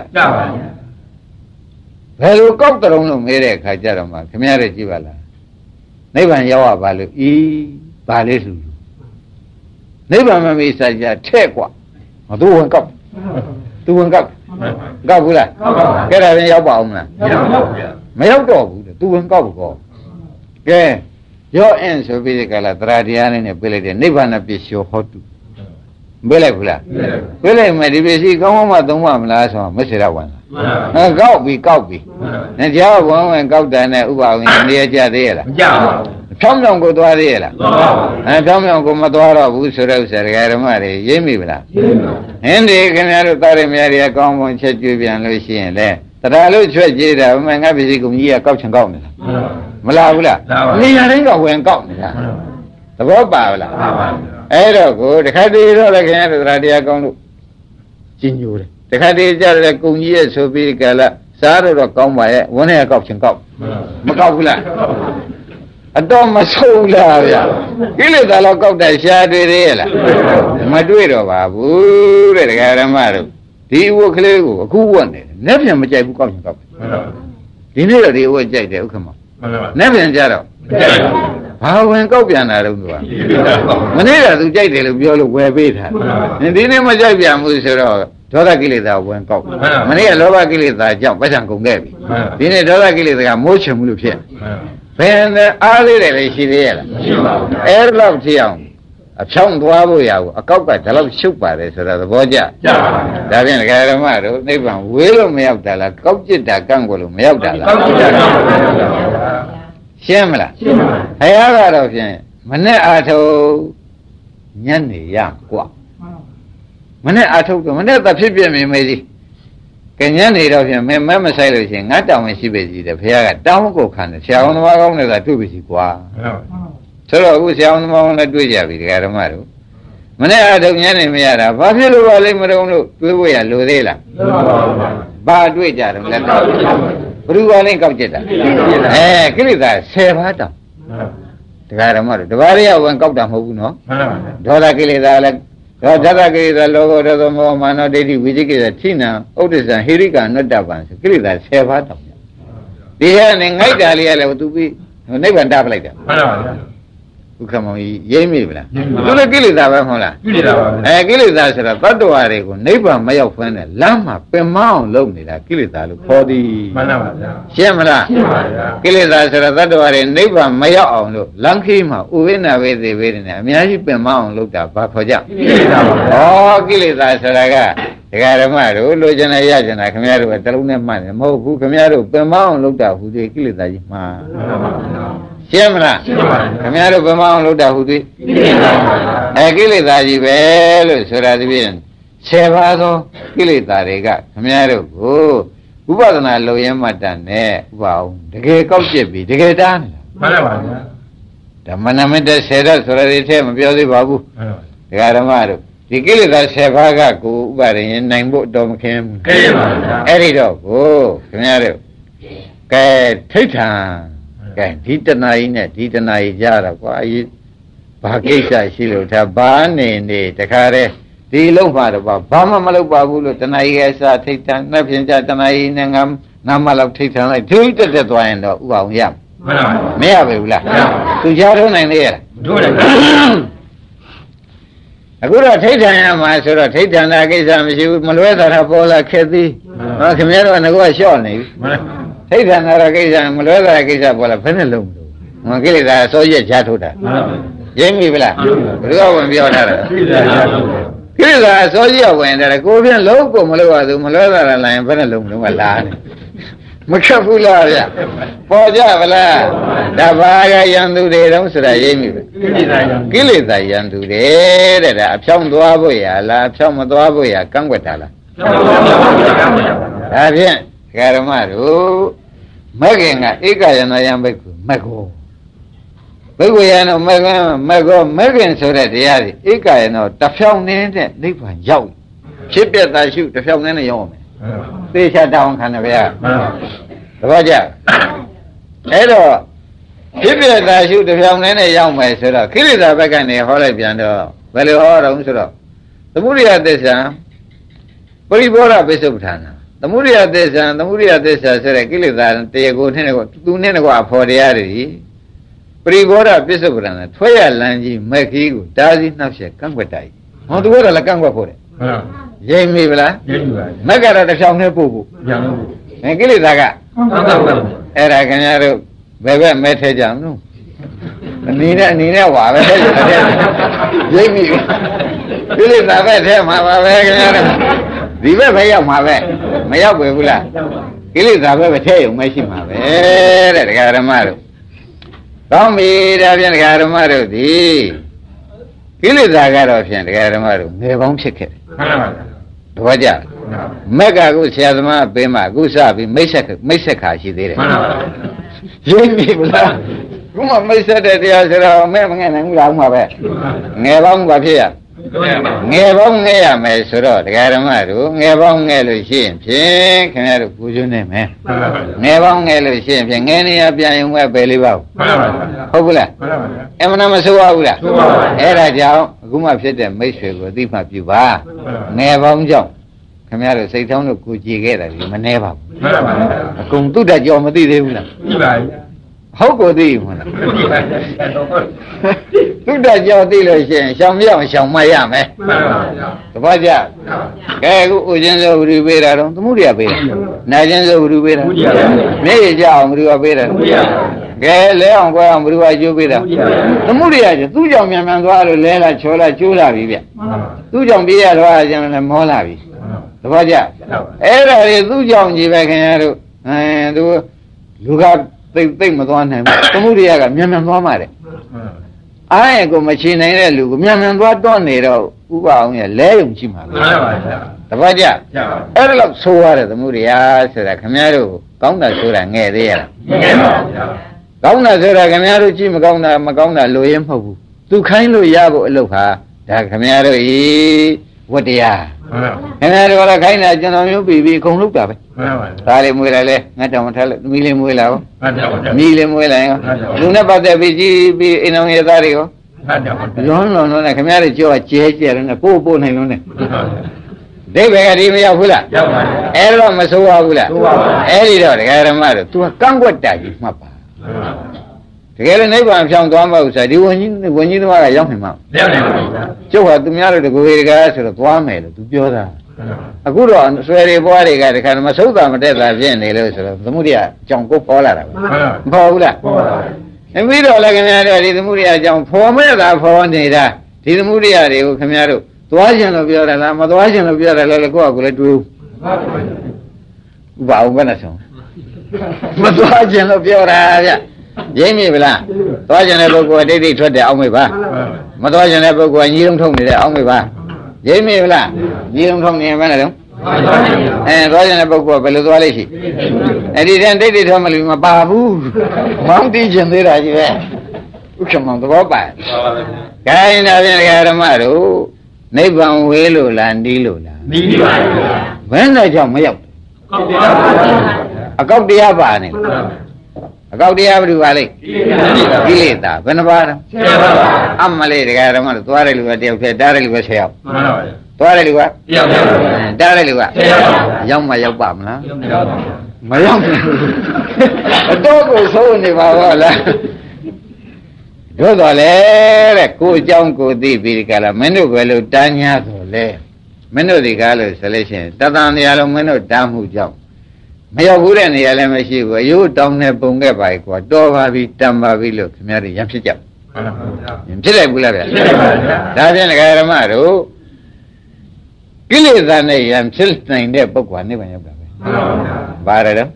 ဘယ်လိုကောက်တုံးလို့မေးတဲ့အခါကျတော့မှခင်ဗျားတို့ကြည့်ပါလားနိဗ္ဗာန်ရောက်ရပါလို့ဘာလေးလူနိဗ္ဗာန်မမေးစားကြထဲ့กว่าမသူဝင်ကောက်သူဝင်ကောက်ဘူးလားကဲဒါရင်ရောက်ပါအောင်မလားမရောက်တော့ဘူးသူဝင်ကောက်ကောကဲရောအင်းဆိုပြီးဒီကလာသရတရားနဲ့ပြလိုက်တယ်နိဗ္ဗာန်ပစ္စယောဟောတုပြလိုက်ဘူးလားပြလိုက်မယ်ဒီပစ္စည်းကောင်းမှသုံးမှမလားဆိုတော့မစ္ဆေရဝင်လာကောက်ပြီနဲ့ကြားဝင်ကောက်တယ်နဲ့ဥပအောင်နေရကြသေးရလားမကြဘူးဖြောင်းဖြောင်းကိုသွားသေးရလားဖြောင်းဖြောင်းကိုမသွားတော့ဘူးဆိုတော့ဥစ္စာဒကာဓမ္မတွေရိပ်မိဗလားဟင်းဒီခင်ဗျားတို့သားရမယားတွေကကောင်းပုံချက်ကျွေးပြန်လို့ရှိရင်လေတရားလို့ချွတ်ကြည့်တာမငါပစ္စည်းကုန်ကြီးကကောက်ချင်ကောက်နေတာမလားဘူးလားနေရာတိုင်းကဝင်ကောက်နေတာသဘောပါလားအဲ့တော့ကိုတခါတည်းတော့လည်းခင်ဗျားတို့တရားကောင်းလို့ကျင်ညိုတယ်တခါတည်းကြတယ်ကုံကြီးရဲ့ဆိုပြီးကြလားစားတော့ကောင်းပါရဲ့ဝန်းထဲကောက်ချင်ကောက်မကောက်ဘူးလားအတော့မဆုံးလားဗျာကိလေသာတော့ကောက်တယ်ရှားတွေ့သေးရဲ့လားမတွေ့တော့ပါဘူးတဲ့ဒကာဓမ္မတို့ဒီဝတ်ကလေးကိုအခုဝတ်နေတယ်လက်ပြန်မကြိုက်ဘူးကောက်ချင်ကောက်ဒီနေ့တော့ဒီဝတ်ကြိုက်တယ်ဥက္ကမလက်ပြန်ကြတော့ဘာဝင်ကောက်ပြန်တာတော့သူကမနေ့ကသူကြိုက်တယ်လို့ပြောလို့ဝယ်ပေးထားတယ်ဒီနေ့မကြိုက်ပြန်ဘူးဆိုတော့ဒေါသကိလေသာဝင်ကောက်မနေ့ကလောဘကိလေသာကြောင့်ပတ်စံကုန်ခဲ့ပြီဒီနေ့ဒေါသကိလေသာကမိုးချင်မှုလို့ဖြစ်ဘယ်နဲ့အားလေးတယ်လည်းရှိသေးရလားမရှိပါဘူးအဲ့လောက်ကြည့်အောင်အဖြောင်းသွားဖို့ရဘူးအကောက်ကဒါလောက်ရှုပ်ပါတယ်ဆိုတာသဘောကျဒါဖြင့်ဒကာဓမ္မတို့နိဗ္ဗာန်ဝေးလို့မရောက်တာလားကောက်จิตတာကန့်ကွယ်လို့မရောက်တာလားကောက်จิตတာရှင်းမလားရှင်းပါဘုရားကတော့ဖြင့်မနဲ့အာထုညနေရกว่าမနဲ့အာထုတော့မနဲ့သဖြစ်ပြမြင်မေးစီကညနေတော့ဖြင့်မမဆိုင်လို့ရှိရင်ငါတောင်းဝင်ရှိပေစီတယ်ဘုရားကတောင်းကိုခံတယ်ဆရာဝန်သမားကောင်းတွေကတွေ့ပြီစီกว่าဆိုတော့အခုဆရာဝန်သမားကောင်းလည်းတွေ့ကြပြီဒကာဓမ္မတို့မနဲ့အာထုညနေမရတာဘာဖြစ်လို့ပါလိမ့်မတုံးလို့တွေးဖို့ရလိုသေးလားဘဘာတွေ့ကြတယ်လဲဘ누구ကလည်းကောက်ကြတာကိလေသာ10ပါးတောင်တရားဓမ္မတို့တပါးရဝင်ကောက်တာမဟုတ်ဘူးနော်ဒေါသကိလေသာလည်းဒေါသကိလေသာလောဘဒေါသမောမာနဒိဋ္ဌိဝိသိကိလေသာထိနာဥဒ္ဒဇံဟိရိကနတ္တပံဆိုကိလေသာ10ပါးတောင်ဒီကနေ့ငိုက်တာလေးကလည်းသူပြီးနိဗ္ဗာန်တားပလိုက်တာမှန်ပါဗျာဥက္ကမောကြီးရိမ့်မိဗလားသူလည်းကိလေသာပဲမဟုတ်လားကိလေသာပါကိလေသာဆိုတာတတ္တဝါတွေကိုနိဗ္ဗာန်မရောက်ဖ ೇನೆ လမ်းမှာပင်မအောင်လုပ်နေတာကိလေသာလို့ခေါ်သည်မှန်ပါဗျာရှင်းမလားရှင်းပါဗျာကိလေသာဆိုတာတတ္တဝါတွေနိဗ္ဗာန်မရောက်အောင်လို့လမ်းခီးမှာဥဝိနာဝေသေဝေနေအများကြီးပင်မအောင်လုပ်တာဘာခေါ်ကြကိလေသာပါဗျာဩကိလေသာဆိုတာကဒကာဓမ္မတို့လိုချင်တယ်ရချင်တာခင်ဗျားတို့ကတလုံးနဲ့မှတ်တယ်မဟုတ်ဘူးခင်ဗျားတို့ပင်မအောင်လုပ်တာဟူသည်ကိလေသာကြီးမှာမှန်ပါဗျာရှင်းမလားရှင်းပါပြီခင်ဗျားတို့ဘယ်မှအောင်လုပ်တာဟူသည်ကိလေသာကြီးပဲလို့ဆိုတာဒီပြင်10ပါးသောကိလေသာတွေကခင်ဗျားတို့ကိုဥပဒနာလုံရင်မှတ်တန်နဲ့ဥပအောင်တကယ်ကောက်ကျစ်ပြီးတကယ်တားနေတာမှန်ပါဗျာဓမ္မနမတ္တ10ဓာတ်ဆိုရတဲ့ထဲမပြောသေးပါဘူးဒကာဓမ္မတို့ဒီကိလေသာ10ပါးကကိုဥပါဒရင်နိုင်ဖို့တော်မခင်ကဲပါဗျာအဲ့ဒီတော့ကိုခင်ဗျားတို့ကဲထိဋ္ဌာကဲဒီတဏှာကြီးနဲ့ဒီတဏှာကြီးကြတော့ကွာဘာကိစ္စရှိလို့ဒါဘာနေတခါတည်းဒီလုံးမှာတော့ဘာမှမလုပ်ပါဘူးလို့တဏှာကြီးရဲ့အစာထိဋ္ဌာနဲ့ဖြင့်ကြတဏှာကြီးနဲ့ငါမလောက်ထိဋ္ဌာလိုက်ဒုတက်တက်သွားရင်တော့ဥအောင်ရမရပါဘူးလားသူကြားထုံးနိုင်သေးရဲ့တို့တယ်အခုတော့ထိဋ္ဌာန်ရမှာဆိုတော့ထိဋ္ဌာန်တာကိစ္စမရှိဘူးမလွဲတာပေါ်လာခက်သည်ဟောခင်ဗျားတို့ကငါကလျှော့နေပြီထိဋ္ဌာန်တာကိစ္စမလွဲတာကိစ္စပေါ်လာဘယ်နဲ့လုံးလို့ငါကိလေသာအစိုးရကြားထုတ်တာရင်းပြီလားဘယ်လိုဝင်ပြောထားတာကိလေသာအစိုးရဝင်တယ်ကိုပြင်းလုံးကိုမလွဲပါဘူးမလွဲတာလာရင်ဘယ်နဲ့လုံးလုံးကလာတယ်မခက်ဘူးလားဗျပေါ်ကြဗလားဒါဘာကယန္တုတွေတုံးဆိုတာရိပ်မိပဲကိလေသာယန္တုတွေတဲ့ဒါအဖြောင်းသွားဖို့ရလားအဖြောင်းမသွားဖို့ရကန့်ကွက်တာလားဒါဖြင့်ဓမ္မတို့မဂ္ဂင်ကဧကယနာယံဘိက္ခုမဂ္ဂောဘိက္ခုယနောမဂ္ဂင်မဂ္ဂောမဂ္ဂင်ဆိုတဲ့တရားတွေဧကယနောတဖြောင်းနေတဲ့နိဗ္ဗာန်ရောက်ဖြစ်ပြတာရှုတဖြောင်းနေတဲ့ရောက်မယ်သေချာတောင်းခံတယ်ဗျာသဘောကျအဲ့တော့ဖြစ်ပြတာရှုတဖြောင်းနဲ့ရောက်မယ်ဆိုတော့ခိရိတာဘက်ကနေဟောလိုက်ပြန်တော့ဘယ်လိုဟောတော့ဆိုတော့သမုဒိယသစ္စာပရိဘောဓပိစ္ဆုပ္ပထာနာသမုဒိယသစ္စာဆိုတဲ့ကိလေသာတရားကိုနဲ့ကိုသူနဲ့ကွာဖော်တရားတွေပရိဘောဓပိစ္ဆုပ္ပထာနာထွဲရလန်းကြီးမက်ခီးကိုတားစီနှောက်ရကန့်ကွက်တိုက်ဟောသူကတော့လည်းကန့်ကွက်ဖို့တယ်ရိပ်မိဗလားရိပ်မိပါမက်ကတော့တစ်ချောင်းနဲ့ပို့ဖို့ပြန်လို့ကိလေသာကအဲ့ဒါခင်ဗျားတို့ဘယ်ဘက်မဲထဲကြအောင်လို့အနေနဲ့ဝါပဲရိပ်မိကိလေသာပဲထဲမှာပါပဲခင်ဗျားတို့ဒီဘက်ပဲရောက်မှာပဲမရောက်ပဲဘူးလားကိလေသာပဲထဲရုံမရှိမှာပဲတဲ့ဒကာဓမ္မတို့ကောင်းပြီဒါဖြင့်ဒကာဓမ္မတို့ဒီကိလေသာကတော့ဖြင့်ဒကာဓမ္မတို့ငယ်ပေါင်းဖြစ်ခဲ့တယ်မှန်ပါဗျာတပည့်ကြမက်ကကုဆရာသမားပေးမှကုစပြီးမိတ်ဆက်ခါရှိသေးတယ်မှန်ပါဗျာရင်းပြီဗလားခုမှမိတ်ဆက်တဲ့တရားဆိုတော့မဲမငဲ့နိုင်ဘူးလားဥမှာပဲငယ်ပေါင်းဘာဖြစ်ရငယ်ပေါင်းငဲ့ရမယ်ဆိုတော့ဒကာဓမ္မတို့ငယ်ပေါင်းငဲ့လို့ရှိရင်ဖြင့်ခင်ဗျားတို့ကိုကျွန်းနေမယ်ငယ်ပေါင်းငဲ့လို့ရှိရင်ဖြင့်ငယ်နေရပြန်ရင်ပဲပဲလေးပါဟုတ်ဘူးလားအမှန်မဆိုးပါဘူးလားအဲ့ဒါကြောင့်အခုမှဖြစ်တဲ့မိတ်ဆွေကိုအသိမှပြုပါငယ်ပေါင်းကြောင့်ခင်ဗျားတို့စိတ်ထောင်းတို့ကိုကြည်ခဲ့တယ်ဒီမနှဲပါဘူးအကုန်တုဒ္ဒကြောမသိသေးဘူးလားသိပါပြီဟုတ်ကိုသိမလားသုတ္တကြောသိလို့ရှိရင်ရှောင်မြောင်ရှောင်မရမယ်မှန်ပါဗျာတပည့်ကြကဲအခုဥချင်းစောဝိရိပေးတာတော့သမှုရိယပေးတာနာချင်းစောဝိရိပေးတာမျက်ရည်ကြအောင်ဘယ်သူကပေးတာကဲလဲအောင်ကွာအောင်ဘယ်သူကကျိုးပေးတာသမှုရိယကျသူ့ကြောင့်မြန်မြန်သွားလို့လဲလာချောလာကျိုးလာပြီဗျသူ့ကြောင့်ပြေးရတော့ကျန်လည်းမောလာပြီတပည့်ကြအဲ့ဒါတွေသူ့ကြောင့်ကြီးပဲခင်ဗျားတို့သူလူကသိမသွားနိုင်ဘူးသမုဒိယကမြန်မြန်သွားမှာတဲ့အားရကိုမချင်နိုင်တဲ့လူကိုမြန်မြန်သွားတွန်းနေတော့ဥပအောင်ရလဲယုံရှိမှာပဲမှန်ပါဗျာတပတ်ကြအဲ့ဒါလောက်ဆိုရတယ်သမုဒိယဆိုတာခင်ဗျားတို့ကောင်းတာဆိုတာငဲ့သေးရလားငဲ့ပါဗျာကောင်းတာဆိုတာခင်ဗျားတို့ကြည့်မကောင်းတာလိုရင်မဟုတ်ဘူးသူခိုင်းလို့ရဖို့အလုပ်ဟာဒါခင်ဗျားတို့ဤဝတ္တရားခင်ဗျားတို့ကခိုင်းတာကျွန်တော်မျိုးပြီးအကုန်လုပ်တာပဲဒါလေးမွေးလိုက်လဲငါတောင်မထားလို့သမီးလေးမွေးလာရောသမီးလေးမွေးလာရောလူနဲ့ပတ်သက်ပြီးကြီးပြီးအိမ်တော်ရဲ့သားတွေရောလုံးနဲ့ခင်ဗျားတို့ကြောကျဲကျဲလို့နဲ့ပို့နိုင်လို့နဲ့ဒိဗေကဒီမရောက်ဘူးလားရောက်ပါဘူးအဲ့တော့မဆိုးပါဘူးလားဆိုးပါဘူးအဲ့ဒီတော့ဒကာဓမ္မတို့ तू ကန့်ကွက်တာကြီးမှတ်ပါတကယ်လို့နိဗ္ဗာန်ဖြောင်းသွားမှာဥစ္စာဒီဝန်ကြီးသမားကရောက်နိုင်မှာရောက်နိုင်ပါဘူးကျုပ်ကသူများတို့တကူတွေကဆိုတော့သွားမယ်လို့ तू ပြောတာအခုတော့ဆွေတွေဘွားတွေကတခါမဆုတ်တာမတက်တာဖြစ်နေလို့ဆိုတော့သမုဒိယအကြောင်းကိုပေါ်လာတာပဲမပေါ်ဘူးလားပေါ်ပါဘူးပြီးတော့လည်းခင်ဗျားတို့ဒီသမုဒိယအကြောင်းဖော်မဲ့တာဖော်နေတာဒီသမုဒိယတွေကိုခင်ဗျားတို့သွားခြင်းလို့ပြောတယ်လားမသွားခြင်းလို့ပြောတယ်လားကိုယ့်အကူလည်းတွေးဦးဘာအောင်ဘယ်နဲ့ဆုံးမသွားခြင်းလို့ပြောတာဗျရင်းမိဗလားသွားခြင်းတဲ့ပုဂ္ဂိုလ်ဒိဋ္ဌိထွက်တယ်အောက်မေ့ပါမသွားခြင်းတဲ့ပုဂ္ဂိုလ်ကညီလုံးထုံနေတဲ့အောက်မေ့ပါရင်းမိဗလားညီလုံးထုံနေဘယ်နဲ့တော့သွားခြင်းတဲ့ပုဂ္ဂိုလ်ကဘယ်လိုသွားလိမ့်ရှိအဲ့ဒီတန်ဒိဋ္ဌိထွက်မလို့မပါဘူးမောင်းတီးခြင်းသေးတာကြီးပဲဥက္ကမောင်သဘောပါခိုင်းတာဖြင့်ဓမ္မတို့နိဗ္ဗာန်ဝေးလို့လားနီးလို့လားနီးပါဘူးဘယ်နဲ့ကြောင့်မရောက်အကောက်တရားပါနေအကောက်တရားဘာလို့ပါလဲကိလေသာဘယ်နှပါတော့အမလေးတရားဓမ္မတို့သွားတယ်လူကတယောက်ဖြစ်တားတယ်လူက10ယောက်သွားတယ်လူကတယောက်တားတယ်လူက10ယောက်ရောက်မှရောက်ပါမလားမရောက်ဘူးအတော့ကိုဆုံးနေပါဘောလားတို့တော့လေတဲ့ကိုအကြောင်းကိုသိပြီးဒီကလာမင်းတို့ပဲလို့တန်းညာဆိုလေမင်းတို့ဒီကားလို့ဆိုလို့ရှိရင်တသံနေရာလုံးမင်းတို့တန်းမှုကြောင့်မရောက်ဘူးတဲ့နေရာလည်းမရှိဘူးအယိုးတောင်းနေပုံခဲ့ပါကွာတော်ပါပြီတန်ပါပြီလို့ခင်ဗျားတို့ရံဖြစ်ကြဖြစ်လိုက်ဘူးလားဗျာဖြစ်ပါဗျာဒါဖြင့်ဓမ္မတို့ကိလေသာနဲ့ရံဖြစ်နိုင်တဲ့ပုဂ္ဂိုလ်နိဗ္ဗာန်ရောက်တာပဲဘာလဲတော့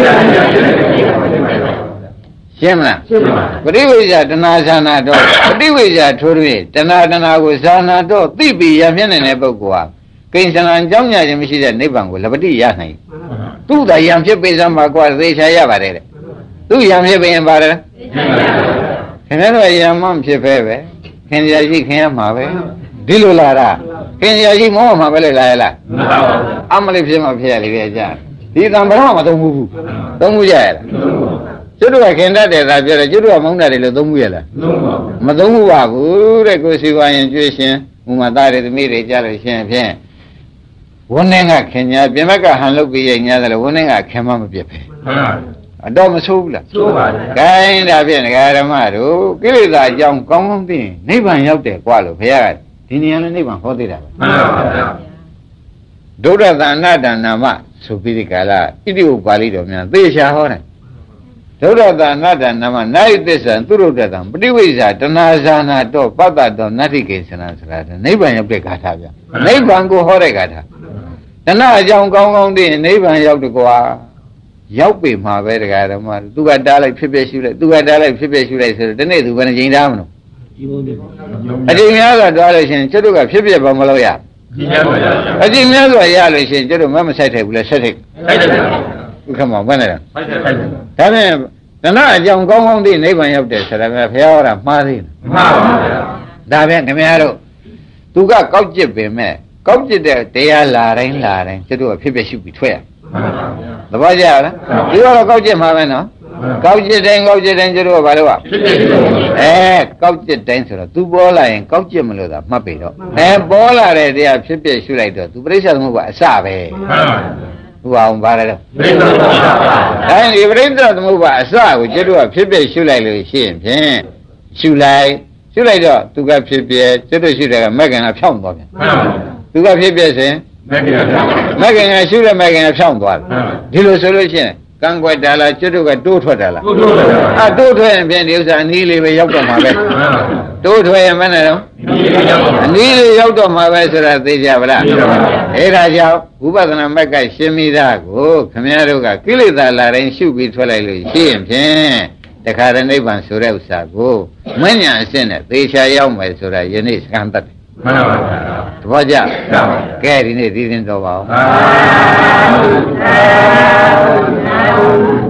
ရှင်းမလားရှင်းပါပရိဝိဇ္ဇာတဏှာဇာနာတော့ပရိဝိဇ္ဇာထိုး၍တဏှာကိုဇာနာတော့သိပြီးရမြင့်နေတဲ့ပုဂ္ဂိုလ်ဟာကိဉ္စနာအကြောင်းညာခြင်းမရှိတဲ့နိဗ္ဗာန်ကိုလပတိရနိုင်သူ့သာယံဖြစ်ပေစမ်းပါကွာသေချာရပါတယ်တဲ့သူ့ယံဖြစ်ပေရင်ပါတယ်ခင်ဗျားတို့ယံမဖြစ်ပဲခင်ဗျာရှိခင်ရမှာပဲဒီလိုလာတာခင်ဗျာရှိမောမှာပဲလေလာရလားအမလေးဖြစ်မှဖြစ်ရလေကြာဒီတံပရမသုံးဘူးသုံးမှုရရလားကျွတ်တို့ကခင်တတ်တယ်သာပြောတယ်ကျွတ်တို့ကမောင်းတတ်တယ်လို့သုံးမှုရလားမသုံးမှုပါဘူးတဲ့ကိုစီဝါရင်ကျွေးရှင်ဥမာသားတွေသမီးတွေကြားလို့ရှင်ဖြင့်ဝန်းနေကခင်ညာပြင်ဘက်ကဟန်လုပ်ပြီးရညာတယ်ဝန်းနေကခင်မမပြတ်ပဲအတော့မဆိုးဘူးလားဆိုးပါဘူး။ခိုင်းဒါဖြင့်ဓမ္မတို့ကိလေသာအကြောင်းကောင်းကောင်းသိရင်နိဗ္ဗာန်ရောက်တယ်ကွာလို့ဘုရားကဒီနေရာနဲ့နိဗ္ဗာန်ဟောသေးတာပဲမှန်ပါဗျာဒုဒ္ဒသအနတ္တနာမဆိုပြီးဒီကလာဣတိဥပါဠိတော်များသေချာဟောတယ်ဒုဒ္ဒသအနတ္တနာမနာယသစ္ဆံသူရုဒ္ဒတံပฏิဝိဇ္ဇာတဏှာဇာနာတော့ပတ္တတော်နတ္တိကေသနာဆိုတာနိဗ္ဗာန်ရောက်တဲ့ဂါထာဗျာနိဗ္ဗာန်ကိုဟောတဲ့ဂါထာတဏှာအကြောင်းကောင်းကောင်းသိရင်နိဗ္ဗာန်ရောက်တယ်ကွာရောက်ပြီမှာပဲတရားဓမ္မသူကတားလိုက်ဖြစ်ဖြစ်ရှုလိုက်သူကတားလိုက်ဖြစ်ဖြစ်ရှုလိုက်ဆိုတော့ဒီနေ့သူဘယ်နှကြိမ်တားမလို့အကြိမ်များစွာတားလို့ရှိရင်ကျွတ်တို့ကဖြစ်ဖြစ်ဘာမလို့ရအကြိမ်များစွာရလို့ရှိရင်ကျွတ်တို့မဆိုင်ထိုက်ဘူးလဲဆက်ထိုက်ဥက္ကမောဘယ်နဲ့လဲဒါဖြင့်တဏှာအကြောင်းကောင်းကောင်းသိနိဗ္ဗာန်ရောက်တယ်ဆိုတာကဘုရားဟောတာမှားသေးတယ်မှန်ပါဗျာဒါဖြင့်ခင်ဗျားတို့သူကကောက်ကျစ်ပင်မဲ့ကောက်ကျစ်တဲ့တရားလာတိုင်းကျွတ်တို့ကဖြစ်ဖြစ်ရှုပြီးထွက်ရသဘောကျလားဒီတော့ကောက်ကျစ်မှာပဲနော်ကောက်ကျစ်တိုင်းကျွတ်တို့ကဘာလို့ကောက်ကျစ်တိုင်းဆိုတော့ तू ပေါ်လာရင်ကောက်ကျစ်မလို့သာမှတ်ပြီတော့ပေါ်လာတဲ့တရားဖြစ်ဖြစ်ရှုလိုက်တော့ तू ပရိစ္ဆေသမုပ္ပါအစပဲဟိုအောင်ပါလဲတော့ပရိစ္ဆေသမုပ္ပါအဲဒီပရိစ္ဆေသမုပ္ပါအစကိုကျွတ်တို့ကဖြစ်ဖြစ်ရှုလိုက်လို့ရှိရင်ဖြင့်ရှုလိုက်တော့ तू ကဖြစ်ဖြစ်ကျွတ်တို့ရှုတယ်ကမက္ကင်ကဖြောင်းသွားပြန်သူကဖြစ်ဖြစ်စဉ်မက္ကင်ကရှုတဲ့မက္ကင်ကဖြောင်းသွားတယ်ဒီလိုဆိုလို့ရှိရင်ကံကွက်တာလားကျွတ်တို့ကတိုးထွက်တာလားတိုးထွက်ရင်ဖြင့်ဒီဥစ္စာအနည်းလေးပဲရောက်တော့မှာပဲတိုးထွက်ရင်မနဲ့တော့အနည်းလေးရောက်တော့မှာပဲဆိုတာသိကြပါလားအဲဒါကြောင့်ဝိပဿနာမက်ကရှင်းမိတာကိုခမည်းတော်ကကိလေသာလာတိုင်းရှုပြီးထွက်လိုက်လို့ရှိရင်ဖြင့်တခါတည်းနိဗ္ဗာန်ဆိုတဲ့ဥစ္စာကိုမဉ္ဇဏ်အစစ်နဲ့သေချာရောက်မယ်ဆိုတာယနေ့စကံတတ်တယ်မှန်ပါဗျာတပည့်ကြကဲဒီနေ့ဒီရင်တော်ပါအောင်